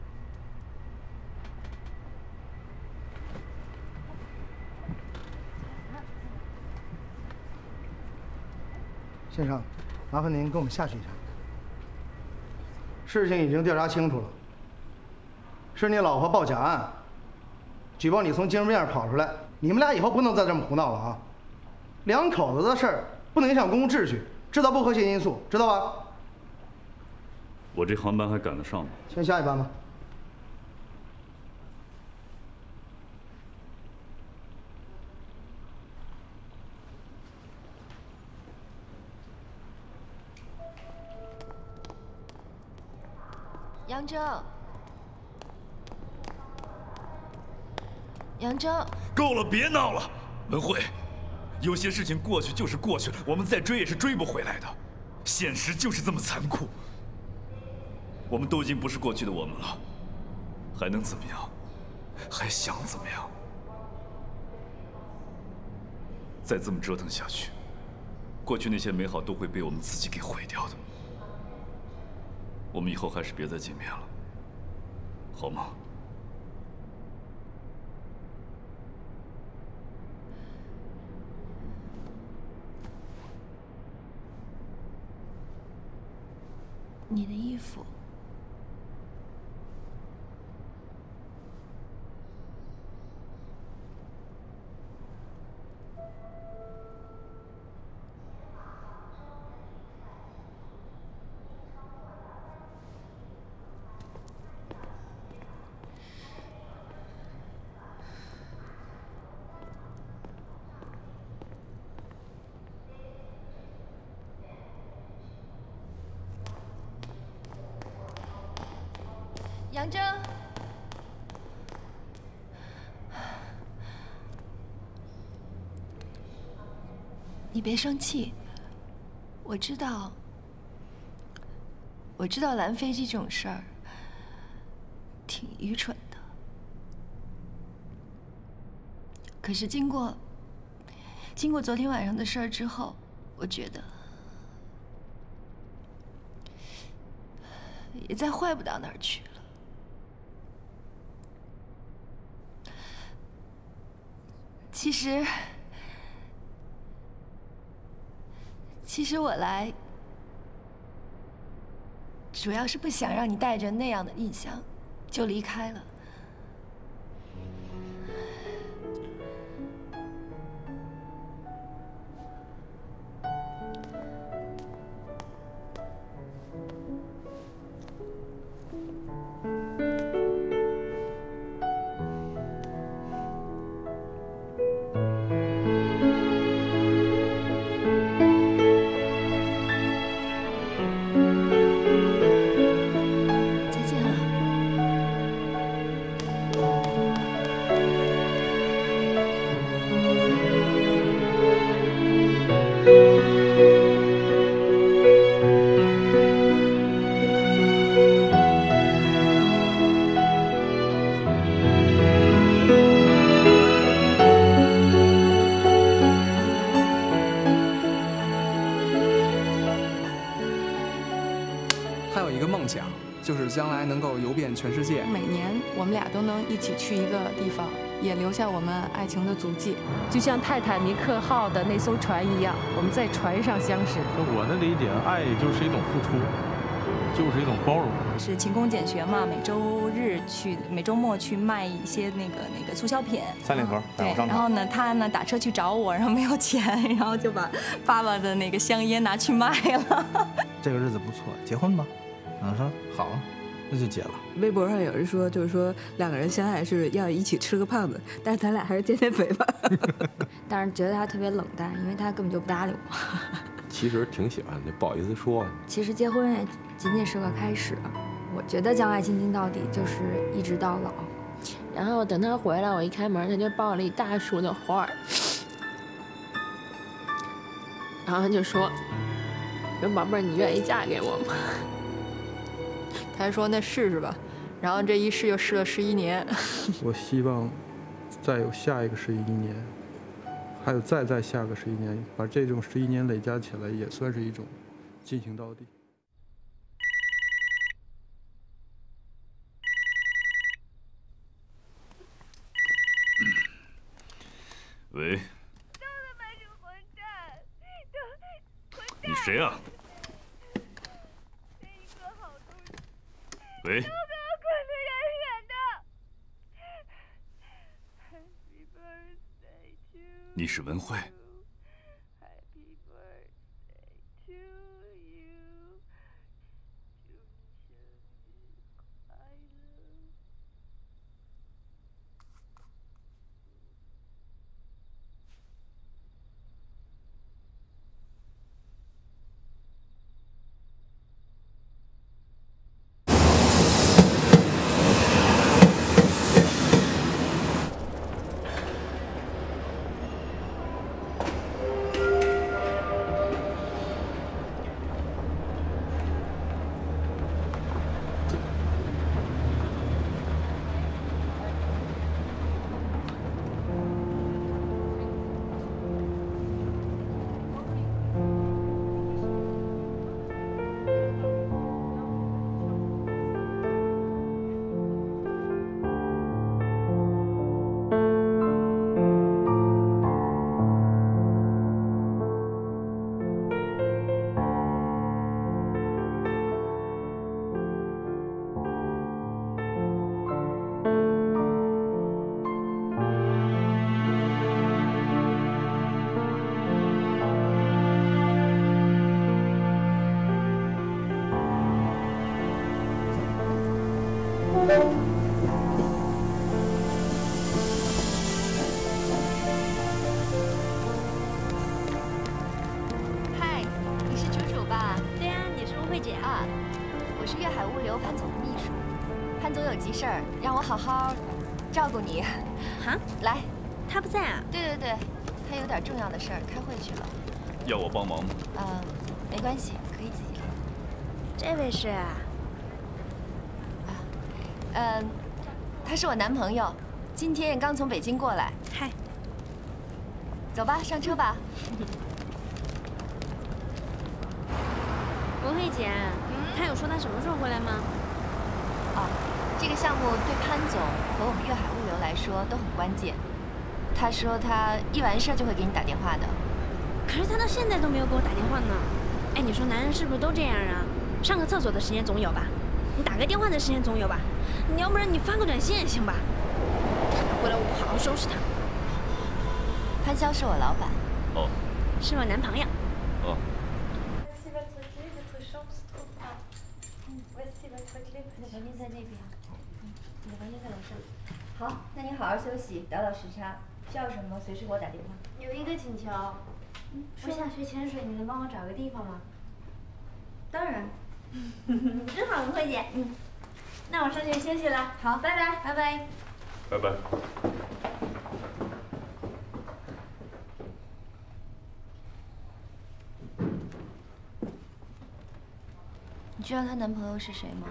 先生，麻烦您跟我们下去一下。事情已经调查清楚了，是你老婆报假案，举报你从精神病院跑出来。你们俩以后不能再这么胡闹了啊！两口子的事儿不能影响公共秩序，制造不和谐因素，知道吧？ 我这航班还赶得上吗？ 先下一班吧。 杨征，杨征， 够了，别闹了。文慧，有些事情过去就是过去了，我们再追也是追不回来的。现实就是这么残酷。我们都已经不是过去的我们了，还能怎么样？还想怎么样？再这么折腾下去，过去那些美好都会被我们自己给毁掉的。我们以后还是别再见面了，好吗？ 你的衣服。杨铮，你别生气。我知道，我知道拦飞机这种事儿挺愚蠢的。可是经过经过昨天晚上的事儿之后，我觉得也再坏不到哪儿去了。 其实，其实我来，主要是不想让你带着那样的印象就离开了。 就是将来能够游遍全世界。 每年我们俩都能一起去一个地方，也留下我们爱情的足迹， 就像泰坦尼克号的那艘船一样，我们在船上相识。 我的理解，爱就是一种付出，就是一种包容。 是勤工俭学嘛，每周日去，每周末去卖一些那个那个促销品。 三里屯百货商场。 然后呢，他呢打车去找我，然后没有钱，然后就把爸爸的那个香烟拿去卖了。 这个日子不错，结婚吧。 我说好，那就结了。 微博上有人说，就是说两个人相爱是要一起吃个胖子，但是咱俩还是减减肥吧。 但是觉得他特别冷淡，因为他根本就不搭理我。 其实挺喜欢的，不好意思说。 其实结婚也仅仅是个开始，我觉得将爱倾尽到底就是一直到老。 然后等他回来，我一开门，他就抱了一大束的花，然后他就说：“说宝贝儿，你愿意嫁给我吗？” 他说：“那试试吧。”然后这一试又试了十一年。 我希望再有下一个十一年，还有再再下个十一年，把这种十一年累加起来，也算是一种进行到底。 喂。你谁啊？ 喂， 不要滚得远远的。 你是文慧。 嗨，你是楚楚吧？对呀，你是吴慧姐啊。我是粤海物流潘总的秘书，潘总有急事儿，让我好好照顾你。哈，来，他不在啊？对对对，他有点重要的事儿，开会去了。 要我帮忙吗？ 呃，没关系，可以自己来。 这位是啊？ 啊，嗯，他是我男朋友，今天刚从北京过来。嗨，走吧，上车吧。 吴慧姐，他有说他什么时候回来吗？ 哦，这个项目对潘总和我们粤海物流来说都很关键。他说他一完事就会给你打电话的。 可是他到现在都没有给我打电话呢。哎，你说男人是不是都这样啊？上个厕所的时间总有吧？你打个电话的时间总有吧？你要不然你发个短信也行吧？看他回来，我不好好收拾他。 潘潇是我老板。 哦。 是我男朋友。 哦。 你的房间在那边。你的房间在楼上。好，那你好好休息，倒倒时差。需要什么随时给我打电话。 有一个请求，我想学潜水，你能帮我找个地方吗？ 当然。 真好，吴慧姐。嗯，那我上去休息了。 好， 拜拜， 拜拜。 拜拜。 你知道她男朋友是谁吗？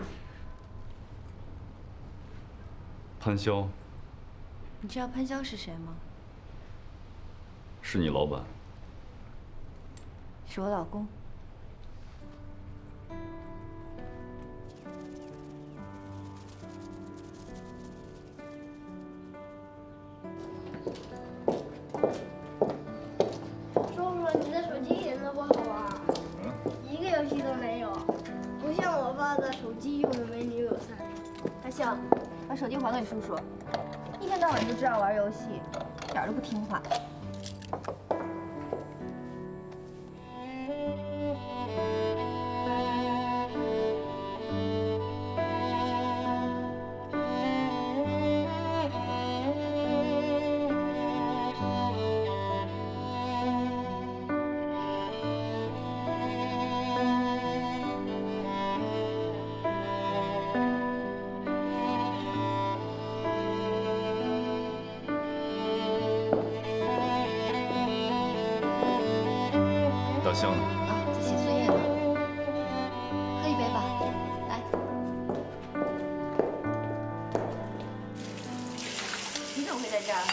潘潇。 你知道潘潇是谁吗？ 是你老板。 是我老公。 叔叔，你的手机一点都不好玩，一个游戏都没有，不像我爸的手机用的美女有三个。 潘潇，把手机还给叔叔，一天到晚就知道玩游戏，一点都不听话。 大香呢？ 啊，在写作业呢。喝一杯吧，来。你怎么会在这儿？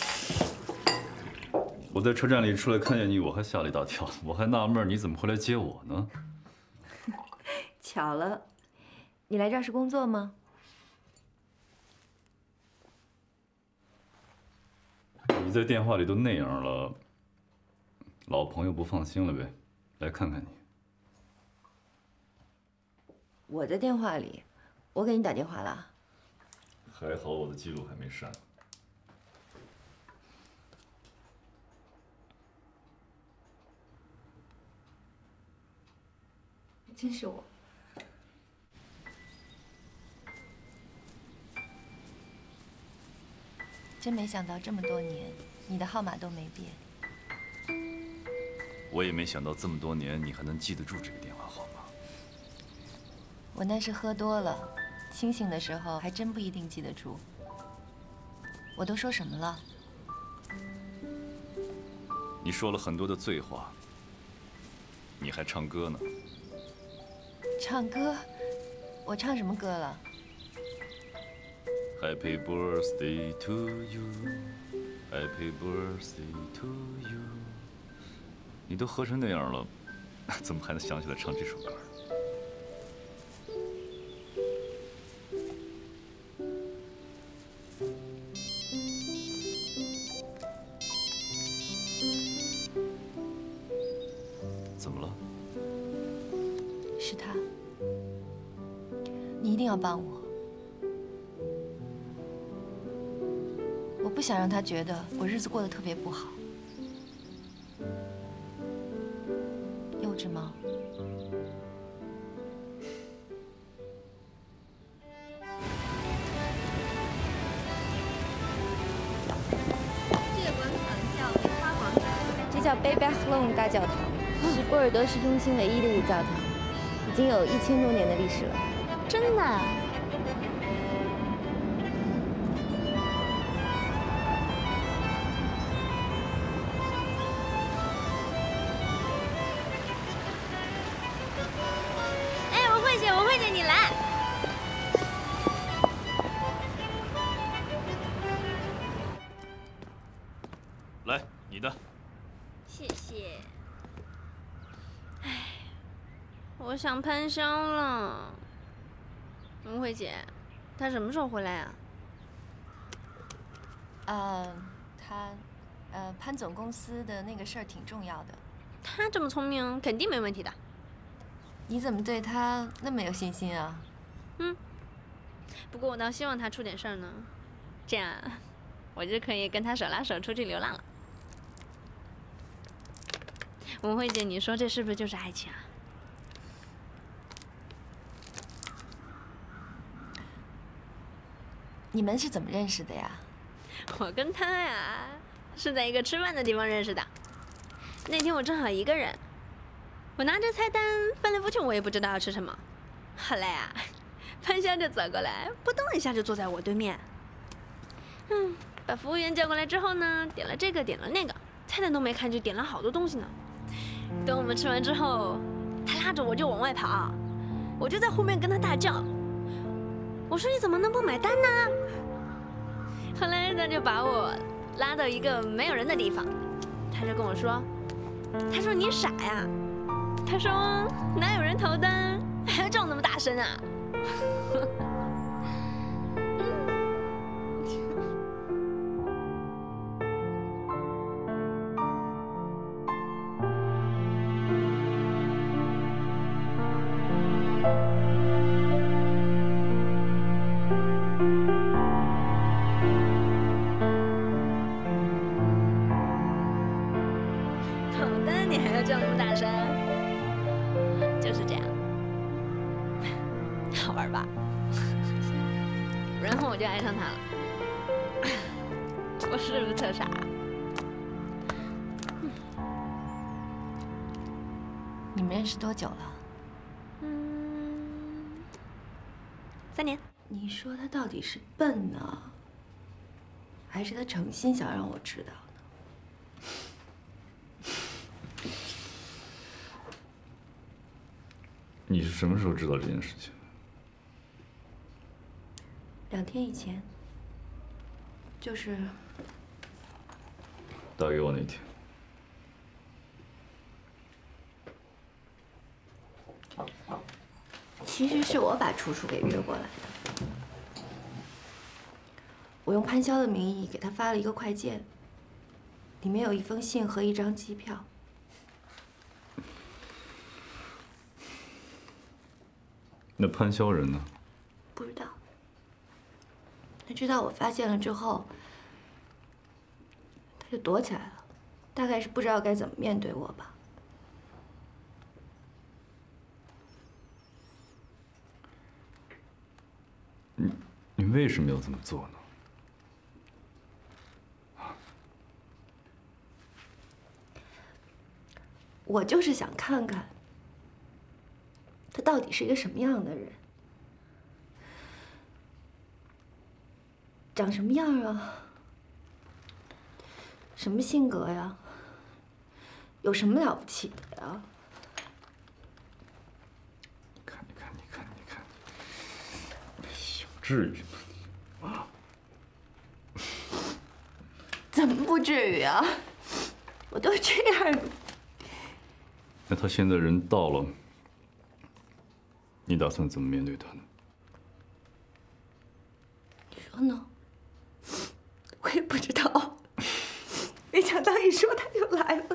我在车站里出来看见你，我还吓了一大跳，我还纳闷你怎么会来接我呢？ 巧了，你来这儿是工作吗？ 你在电话里都那样了，老朋友不放心了呗，来看看你。 我在电话里，我给你打电话了。 还好我的记录还没删。 真是我。真没想到这么多年，你的号码都没变。 我也没想到这么多年你还能记得住这个电话号码。 我那是喝多了，清醒的时候还真不一定记得住。我都说什么了？ 你说了很多的醉话，你还唱歌呢。 唱歌？我唱什么歌了 ？Happy birthday to you, Happy birthday to you。你都喝成那样了，怎么还能想起来唱这首歌？怎么了？ 是他，你一定要帮我。我不想让他觉得我日子过得特别不好。幼稚吗？ 叫 Beyberg 大教堂，是波尔多市中心唯一的一个教堂，已经有一千多年的历史了。 真的？哎，文慧姐，文慧姐，你来。 来，你的。 谢谢。唉，我想潘香了。文慧姐，她什么时候回来啊？ 呃，他，呃，潘总公司的那个事儿挺重要的。 她这么聪明，肯定没问题的。 你怎么对她那么有信心啊？ 嗯。不过我倒希望她出点事儿呢，这样我就可以跟她手拉手出去流浪了。 文慧姐，你说这是不是就是爱情啊？ 你们是怎么认识的呀？ 我跟他呀，是在一个吃饭的地方认识的。那天我正好一个人，我拿着菜单翻来覆去，我也不知道要吃什么。后来啊，潘香就走过来，扑通一下就坐在我对面。嗯，把服务员叫过来之后呢，点了这个，点了那个，菜单都没看就点了好多东西呢。 等我们吃完之后，他拉着我就往外跑，我就在后面跟他大叫：“我说你怎么能不买单呢？”后来他就把我拉到一个没有人的地方，他就跟我说：“他说你傻呀，他说哪有人投单还要叫那么大声啊？”就爱上他了，我是不是特傻？ 你们认识多久了？ 嗯，三年。 你说他到底是笨呢，还是他诚心想让我知道呢？ 你是什么时候知道这件事情？ 两天以前，就是打给我那天。 其实是我把楚楚给约过来的。我用潘潇的名义给他发了一个快件，里面有一封信和一张机票。 那潘潇人呢？ 不知道。 他知道我发现了之后，他就躲起来了，大概是不知道该怎么面对我吧。 你你为什么要这么做呢？ 我就是想看看他到底是一个什么样的人。 长什么样啊？什么性格呀？有什么了不起的呀？ 你看，你看，你看，你看，哎呦，至于吗？ 怎么不至于啊？我都这样。 那他现在人到了，你打算怎么面对他呢？ 你说呢？ 我也不知道，没想到一说他就来了。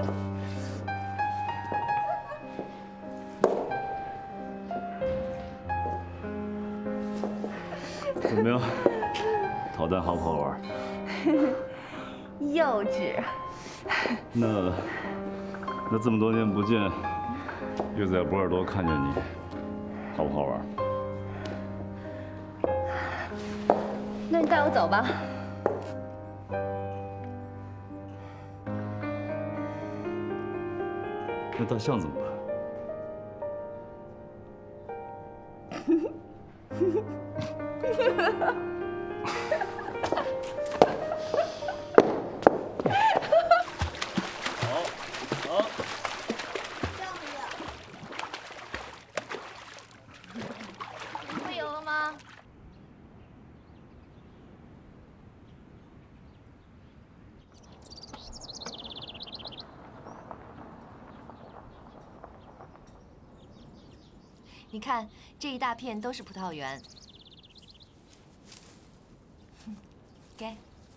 怎么样？逃单好不好玩？ 幼稚。 那那这么多年不见，又在波尔多看见你，好不好玩？ 那你带我走吧。 那大象怎么办？ 你看，这一大片都是葡萄园。给。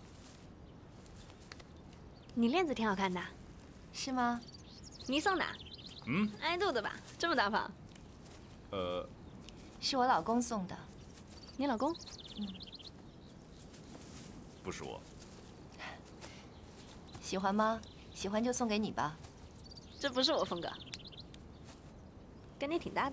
你链子挺好看的， 是吗？ 你送的？ 嗯。 挨肚子吧，这么大方。 呃， 是我老公送的。 你老公？ 嗯。 不是我。 喜欢吗？喜欢就送给你吧。 这不是我风格，跟你挺搭的。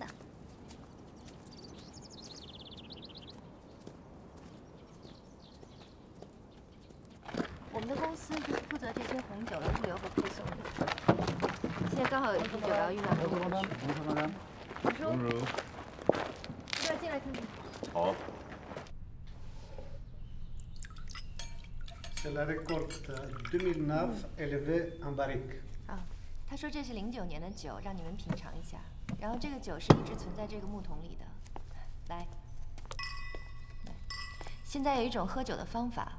我们的公司就是负责这些红酒的物流和配送的。现在刚好有一批酒要运到中国去。 公主，公主， 要进来看看。 好。 啊，他说这是零九年的酒，让你们品尝一下。然后这个酒是一直存在这个木桶里的。来，现在有一种喝酒的方法。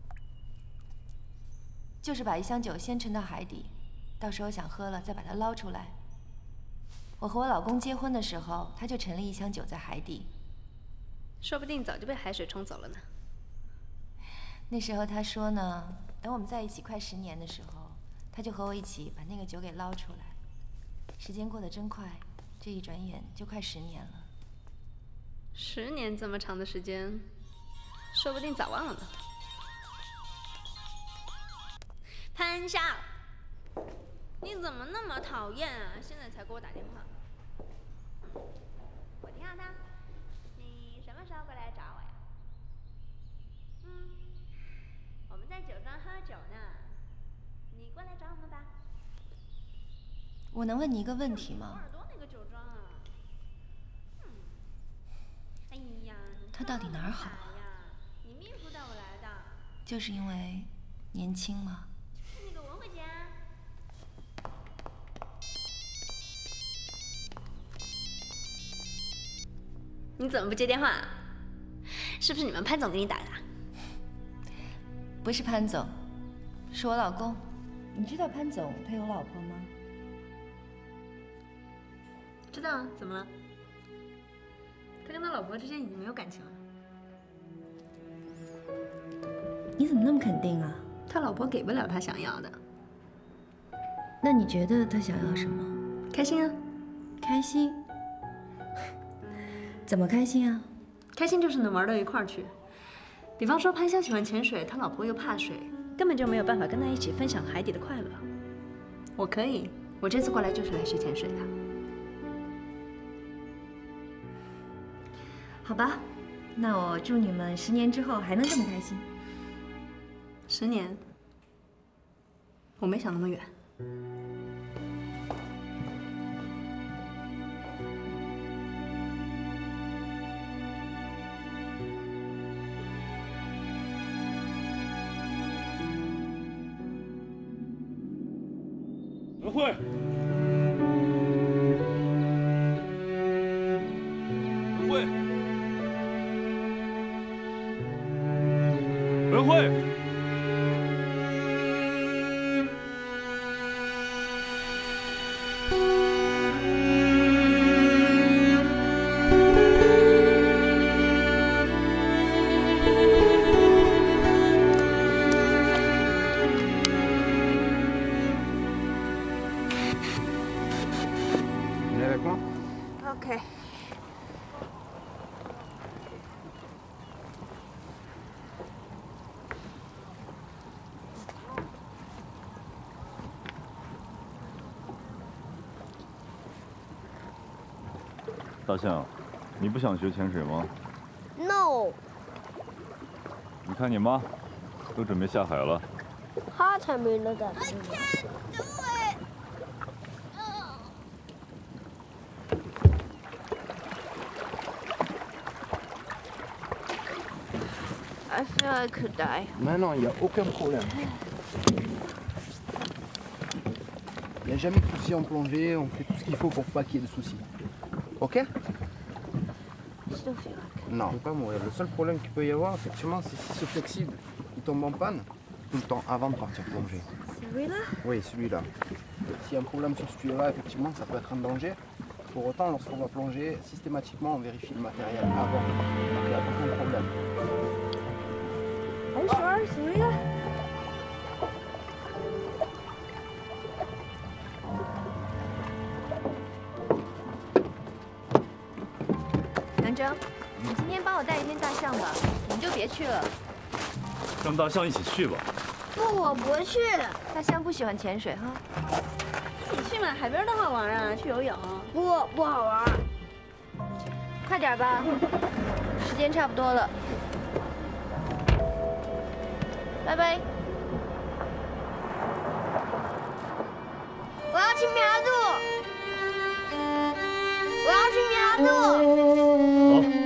就是把一箱酒先沉到海底，到时候想喝了再把它捞出来。我和我老公结婚的时候，他就沉了一箱酒在海底， 说不定早就被海水冲走了呢。 那时候他说呢，等我们在一起快十年的时候，他就和我一起把那个酒给捞出来。时间过得真快，这一转眼就快十年了。 十年这么长的时间，说不定早忘了呢。 潘笑，你怎么那么讨厌啊？现在才给我打电话。我挺好的，你什么时候过来找我呀？嗯，我们在酒庄喝酒呢，你过来找我们吧。 我能问你一个问题吗？ 波尔多那个酒庄啊。嗯。哎呀， 他到底哪儿好啊？ 你秘书带我来的。 就是因为年轻吗？ 你怎么不接电话？是不是你们潘总给你打的？ 不是潘总，是我老公。你知道潘总他有老婆吗？ 知道啊，怎么了？他跟他老婆之间已经没有感情了。 你怎么那么肯定啊？ 他老婆给不了他想要的。 那你觉得他想要什么？ 开心啊， 开心。 怎么开心啊？ 开心就是能玩到一块儿去。比方说潘香喜欢潜水，他老婆又怕水，根本就没有办法跟他一起分享海底的快乐。我可以，我这次过来就是来学潜水的。 好吧，那我祝你们十年之后还能这么开心。 十年？我没想那么远。 文慧，文慧，文慧。 文 avec moi? OK。 大象，你不想学潜水吗 ？No。 你看你妈，都准备下海了。 她才没那胆子。 I feel I could die. Mais non, il n'y a aucun problème. Il n'y a jamais de soucis en plongée, on fait tout ce qu'il faut pour pas qu'il y ait de soucis. Ok? Non, pas mourir. Le seul problème qu'il peut y avoir, effectivement, c'est si ce flexible il tombe en panne tout le temps avant de partir plonger. Celui-là? Oui, celui-là. S'il y a un problème sur ce tuyau-là, effectivement, ça peut être un danger. Pour autant, lorsqu'on va plonger, systématiquement, on vérifie le matériel avant. Donc il n'y a aucun problème. Are you sure? Celui-là? 南征，你今天帮我带一天大象吧，你们就别去了。 让大象一起去吧。 不，我不去。 大象不喜欢潜水哈。 一起去嘛，海边多好玩啊！去游泳。 不，不好玩。 快点吧，时间差不多了。拜拜。 我要去苗族。我要去苗族。 好。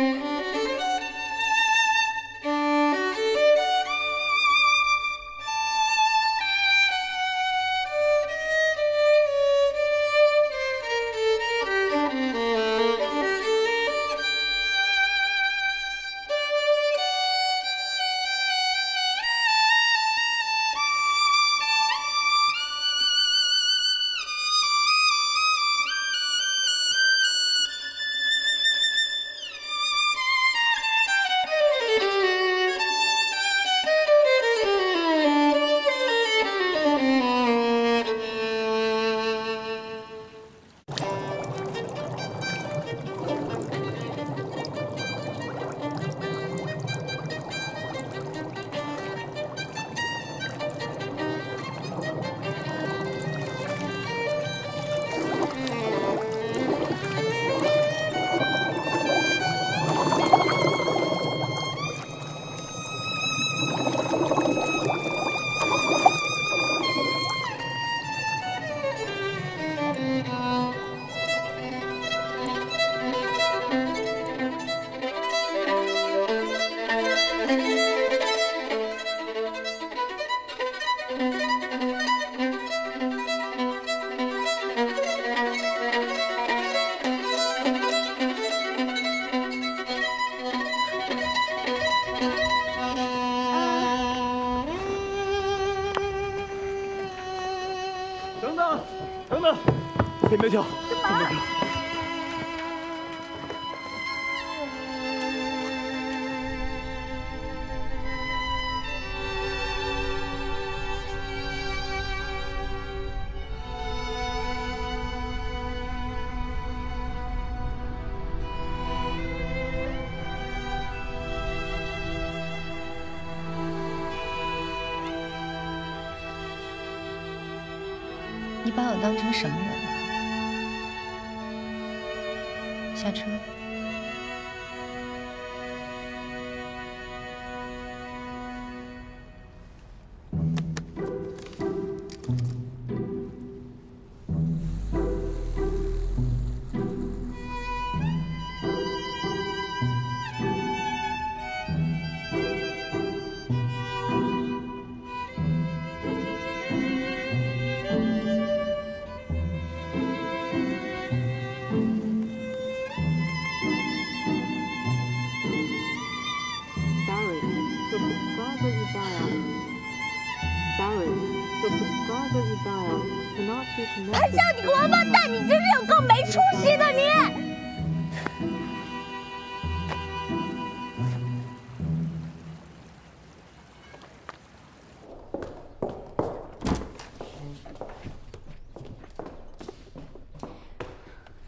先别跳，先别跳。 你把我当成什么人了？下车。 潘笑，你个王八蛋，你真是有够没出息的你！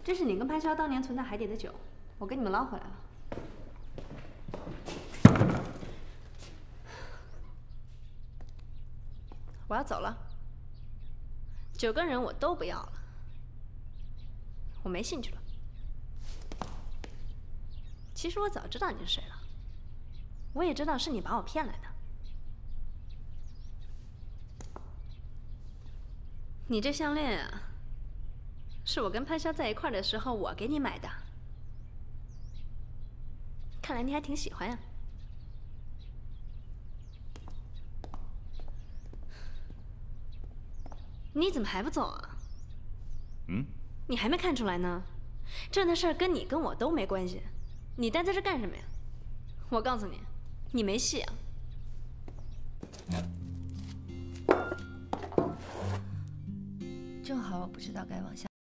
这是你跟潘潇当年存在海底的酒，我给你们捞回来了。 我要走了，酒跟人我都不要了，我没兴趣了。其实我早知道你是谁了，我也知道是你把我骗来的。你这项链啊，是我跟潘潇在一块的时候我给你买的，看来你还挺喜欢呀。你怎么还不走啊？ 嗯？ 你还没看出来呢？这样的事儿跟你跟我都没关系，你待在这干什么呀？我告诉你，你没戏啊！ 正好我不知道该往下。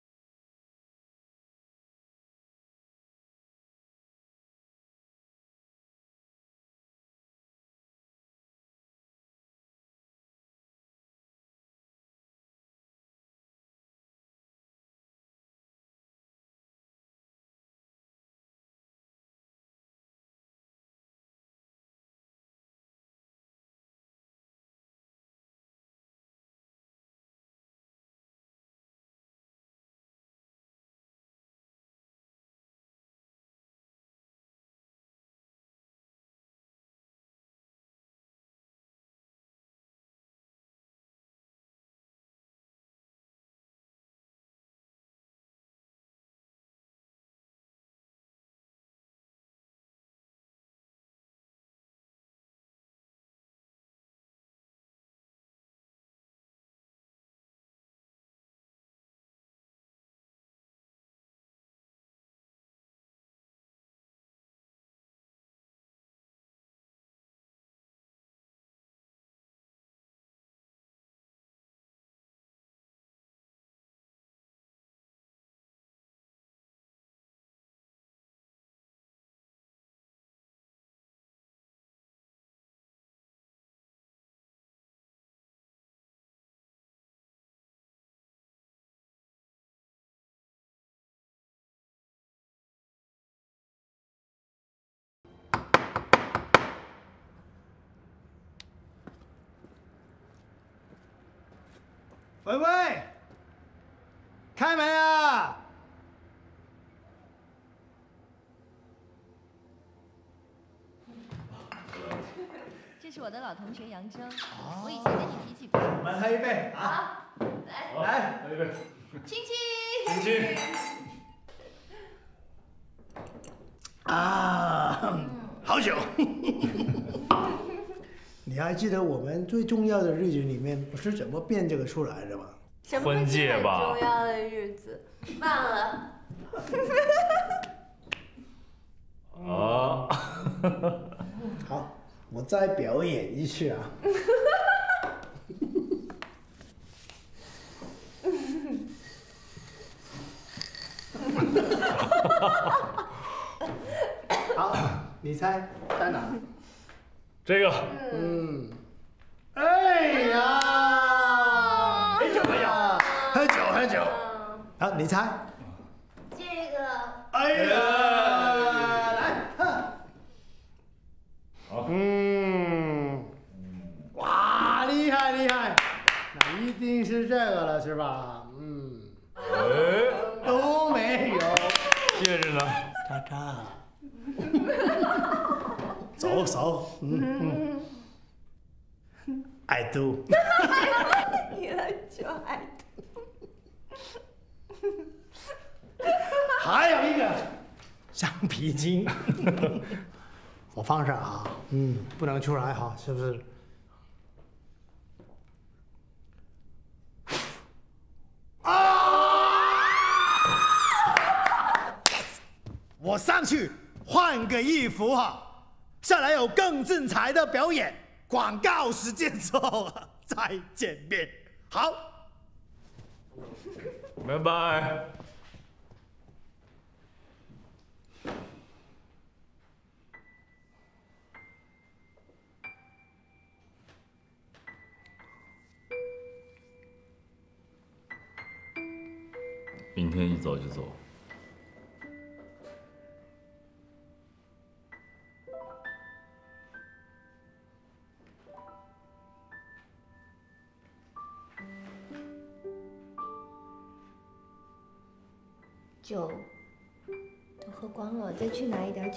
文威，开门啊！ 这是我的老同学杨铮，我以前跟你提起过。 我们喝一杯啊！ 来来， 喝一杯。 亲亲。 亲亲。啊，好酒。 你还记得我们最重要的日子里面不是怎么变这个出来的吗？ 什么婚戒吧。 重要的日子，忘了。 啊。 好，我再表演一次啊。好，你猜在哪？ 这个。 嗯。哎呀！ 喝酒喝酒，喝酒喝酒。 好，你猜。 这个。 哎呀！来， 好。 嗯。哇，厉害厉害！那一定是这个了，是吧？嗯。 哎。 都没有。 戒指呢？ 渣渣。走走，嗯嗯。I do。 你了就 I do。 还有一个橡皮筋，我放上啊，嗯，不能出来哈，是不是？啊！我上去换个衣服哈，下来有更精彩的表演。广告时间之后再见面，好， 拜拜。 明天一早就走。 酒都喝光了，再去拿一点酒。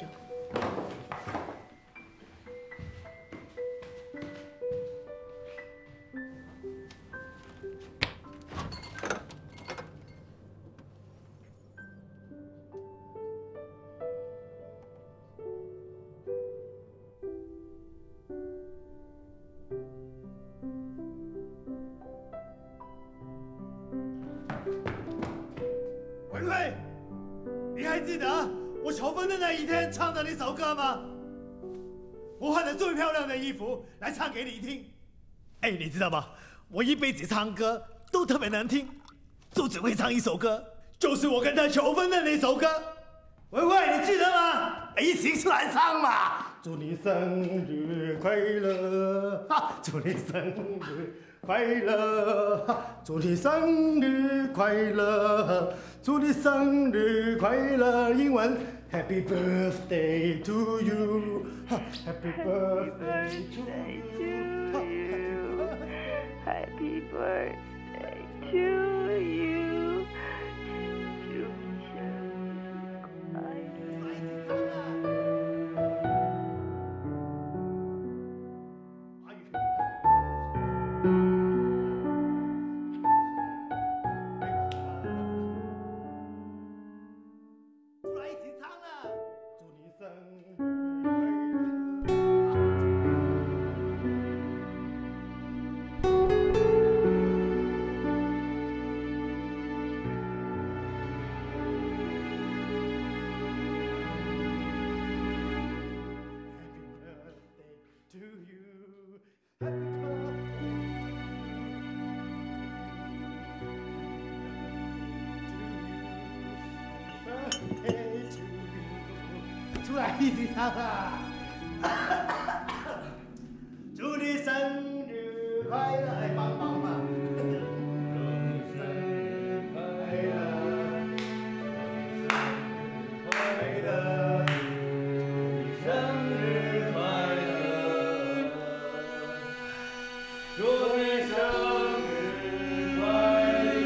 文慧，你还记得我求婚的那一天唱的那首歌吗？我换了最漂亮的衣服来唱给你听。哎，你知道吗？我一辈子唱歌都特别难听，就只会唱一首歌，就是我跟他求婚的那首歌。文慧，你记得吗？一起出来唱嘛！祝你生日快乐，哈！祝你生日快乐，哈！祝你生日快乐，祝你生日快乐。英文 Happy birthday to you， 哈 Happy birthday to you，Happy birthday to you。出来一起唱啊！祝你生日快乐！哎，帮帮忙！祝你生日快乐，快乐，生日快乐，祝你生日快乐。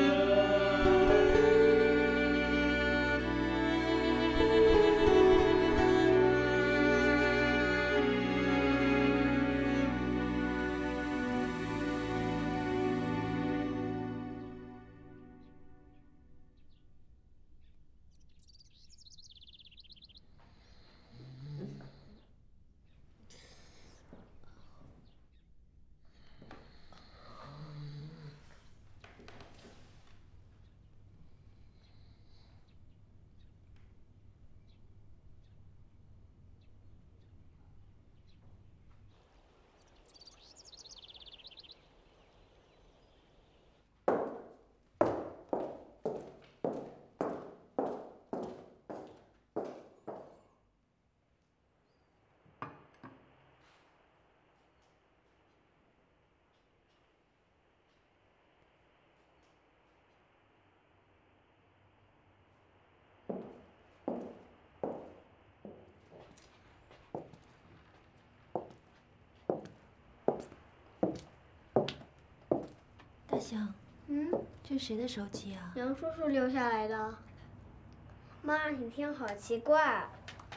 大象， 嗯， 这是谁的手机啊？ 杨叔叔留下来的。妈，你听，好奇怪。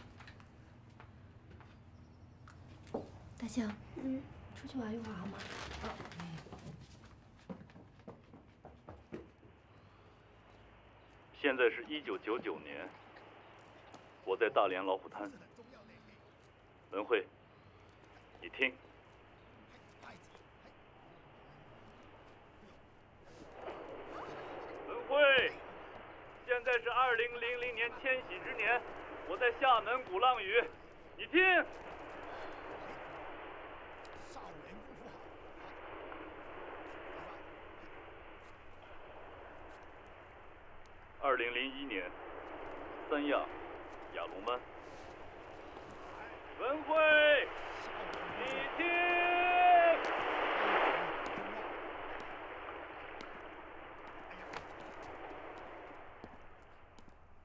大象， 嗯， 出去玩一会儿好吗？ 现在是一九九九年，我在大连老虎滩。文慧，你听。文慧，现在是二零零零年千禧之年，我在厦门鼓浪屿，你听。二零零一年，三亚亚龙湾。文慧，你听。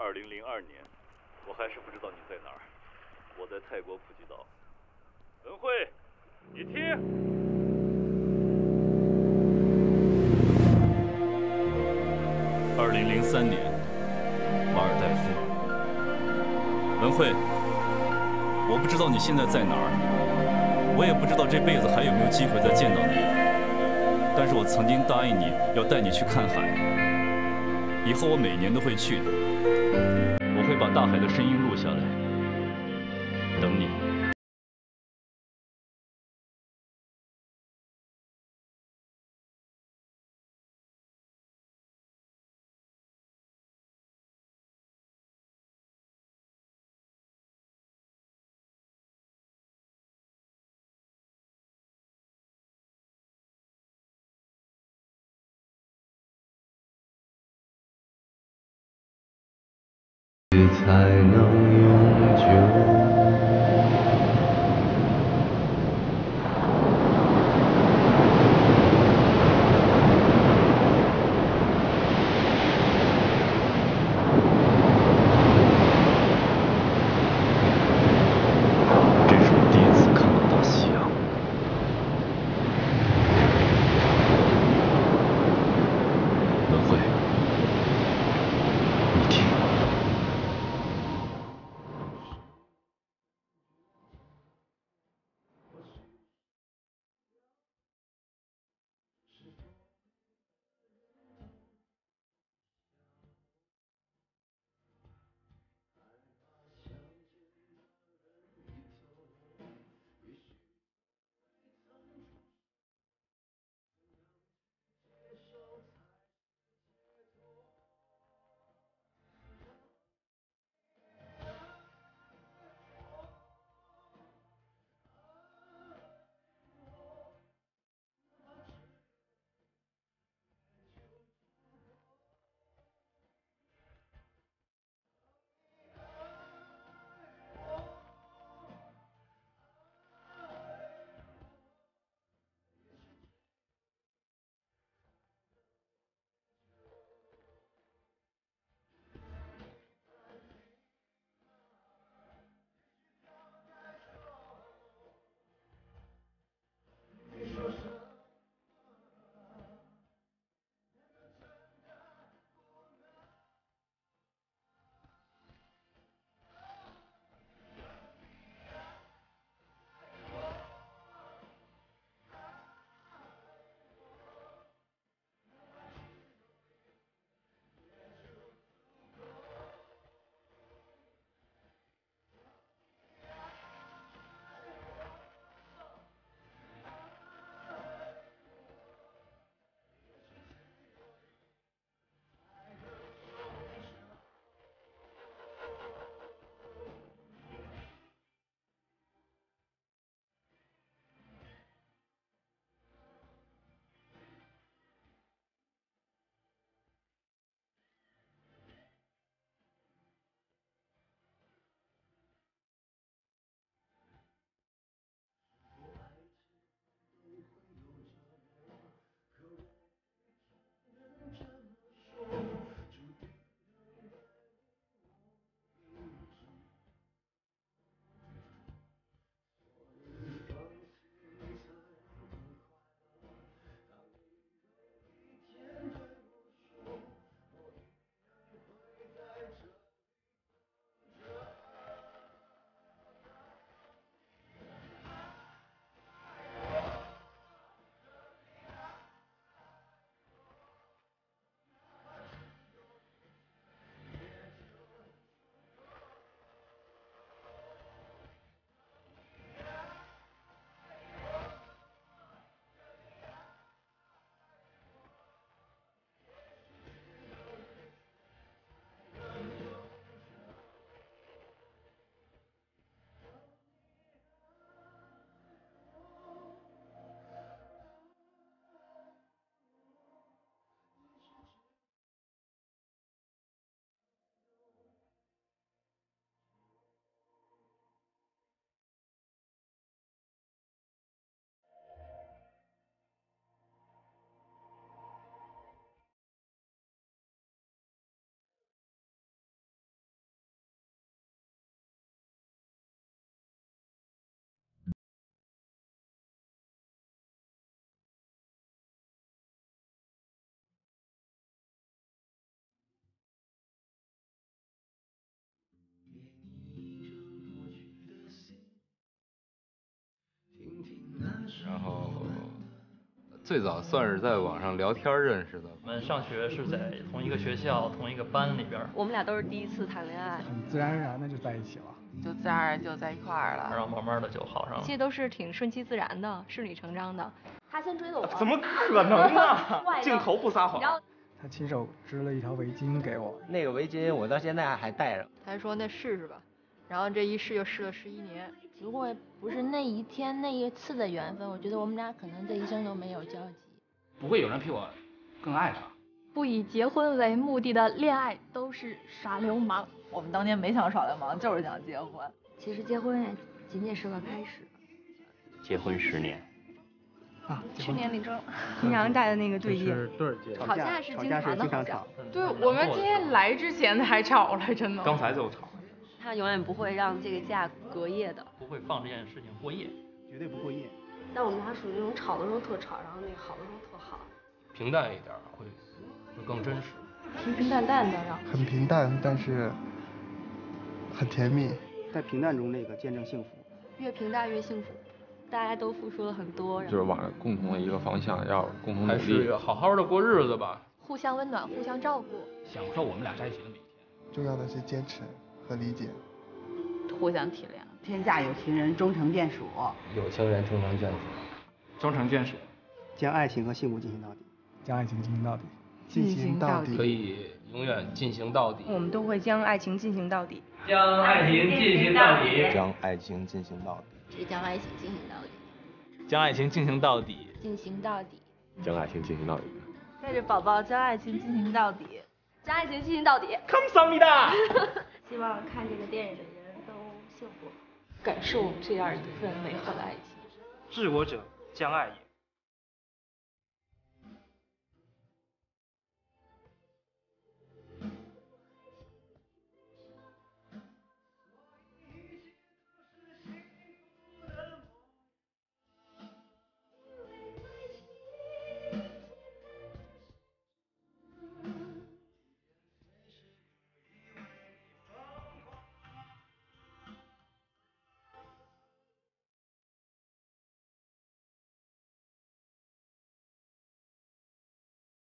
二零零二年，我还是不知道你在哪儿。我在泰国普吉岛。文慧，你听。二零零三年，马尔代夫。文慧，我不知道你现在在哪儿，我也不知道这辈子还有没有机会再见到你。但是我曾经答应你要带你去看海，以后我每年都会去的。我会把大海的声音录下来，等你。 才能永久。 然后最早算是在网上聊天认识的。 我们上学是在同一个学校、同一个班里边。 我们俩都是第一次谈恋爱， 很自然而然的就在一起了， 就自然而然就在一块儿了， 然后慢慢的就好上了。 这都是挺顺其自然的，顺理成章的。他先追的我， 怎么可能呢？镜头不撒谎。 他亲手织了一条围巾给我， 那个围巾我到现在还戴着。 他说那试试吧，然后这一试就试了十一年。 如果不是那一天那一次的缘分，我觉得我们俩可能这一生都没有交集。 不会有人比我更爱他。 不以结婚为目的的恋爱都是耍流氓。 我们当年没想耍流氓，就是想结婚。 其实结婚也仅仅是个开始。 结婚十年。 啊，去年领证。 平阳带的那个对戒。 是对戒。 吵架是经常的， 经常吵。 对，我们今天来之前还吵了，真的。 刚才就吵。 他永远不会让这个架隔夜的， 不会放这件事情过夜， 绝对不过夜。 但我们俩属于那种吵的时候特吵，然后那个好的时候特好。 平淡一点会会更真实。 平平淡淡的，然后。 很平淡，但是很甜蜜，在平淡中那个见证幸福。 越平淡越幸福，大家都付出了很多， 就是往共同的一个方向，要共同努力， 还是好好的过日子吧。 互相温暖，互相照顾， 享受我们俩在一起的每一天。 重要的是坚持和理解， 互相体谅。 天下有情人终成眷属， 有情人终成眷属，终成眷属。 将爱情和幸福进行到底，将爱情进行到底， 进行到底， 可以永远进行到底。 我们都会将爱情进行到底， 将爱情进行到底， 将爱情进行到底， 将爱情进行到底， 将爱情进行到底， 进行到底， 将爱情进行到底。 带着宝宝将爱情进行到底， 将爱情进行到底。 감사합니다。 希望看这个电影的人都幸福， 感受这样一份美好的爱情。 治我者将爱也。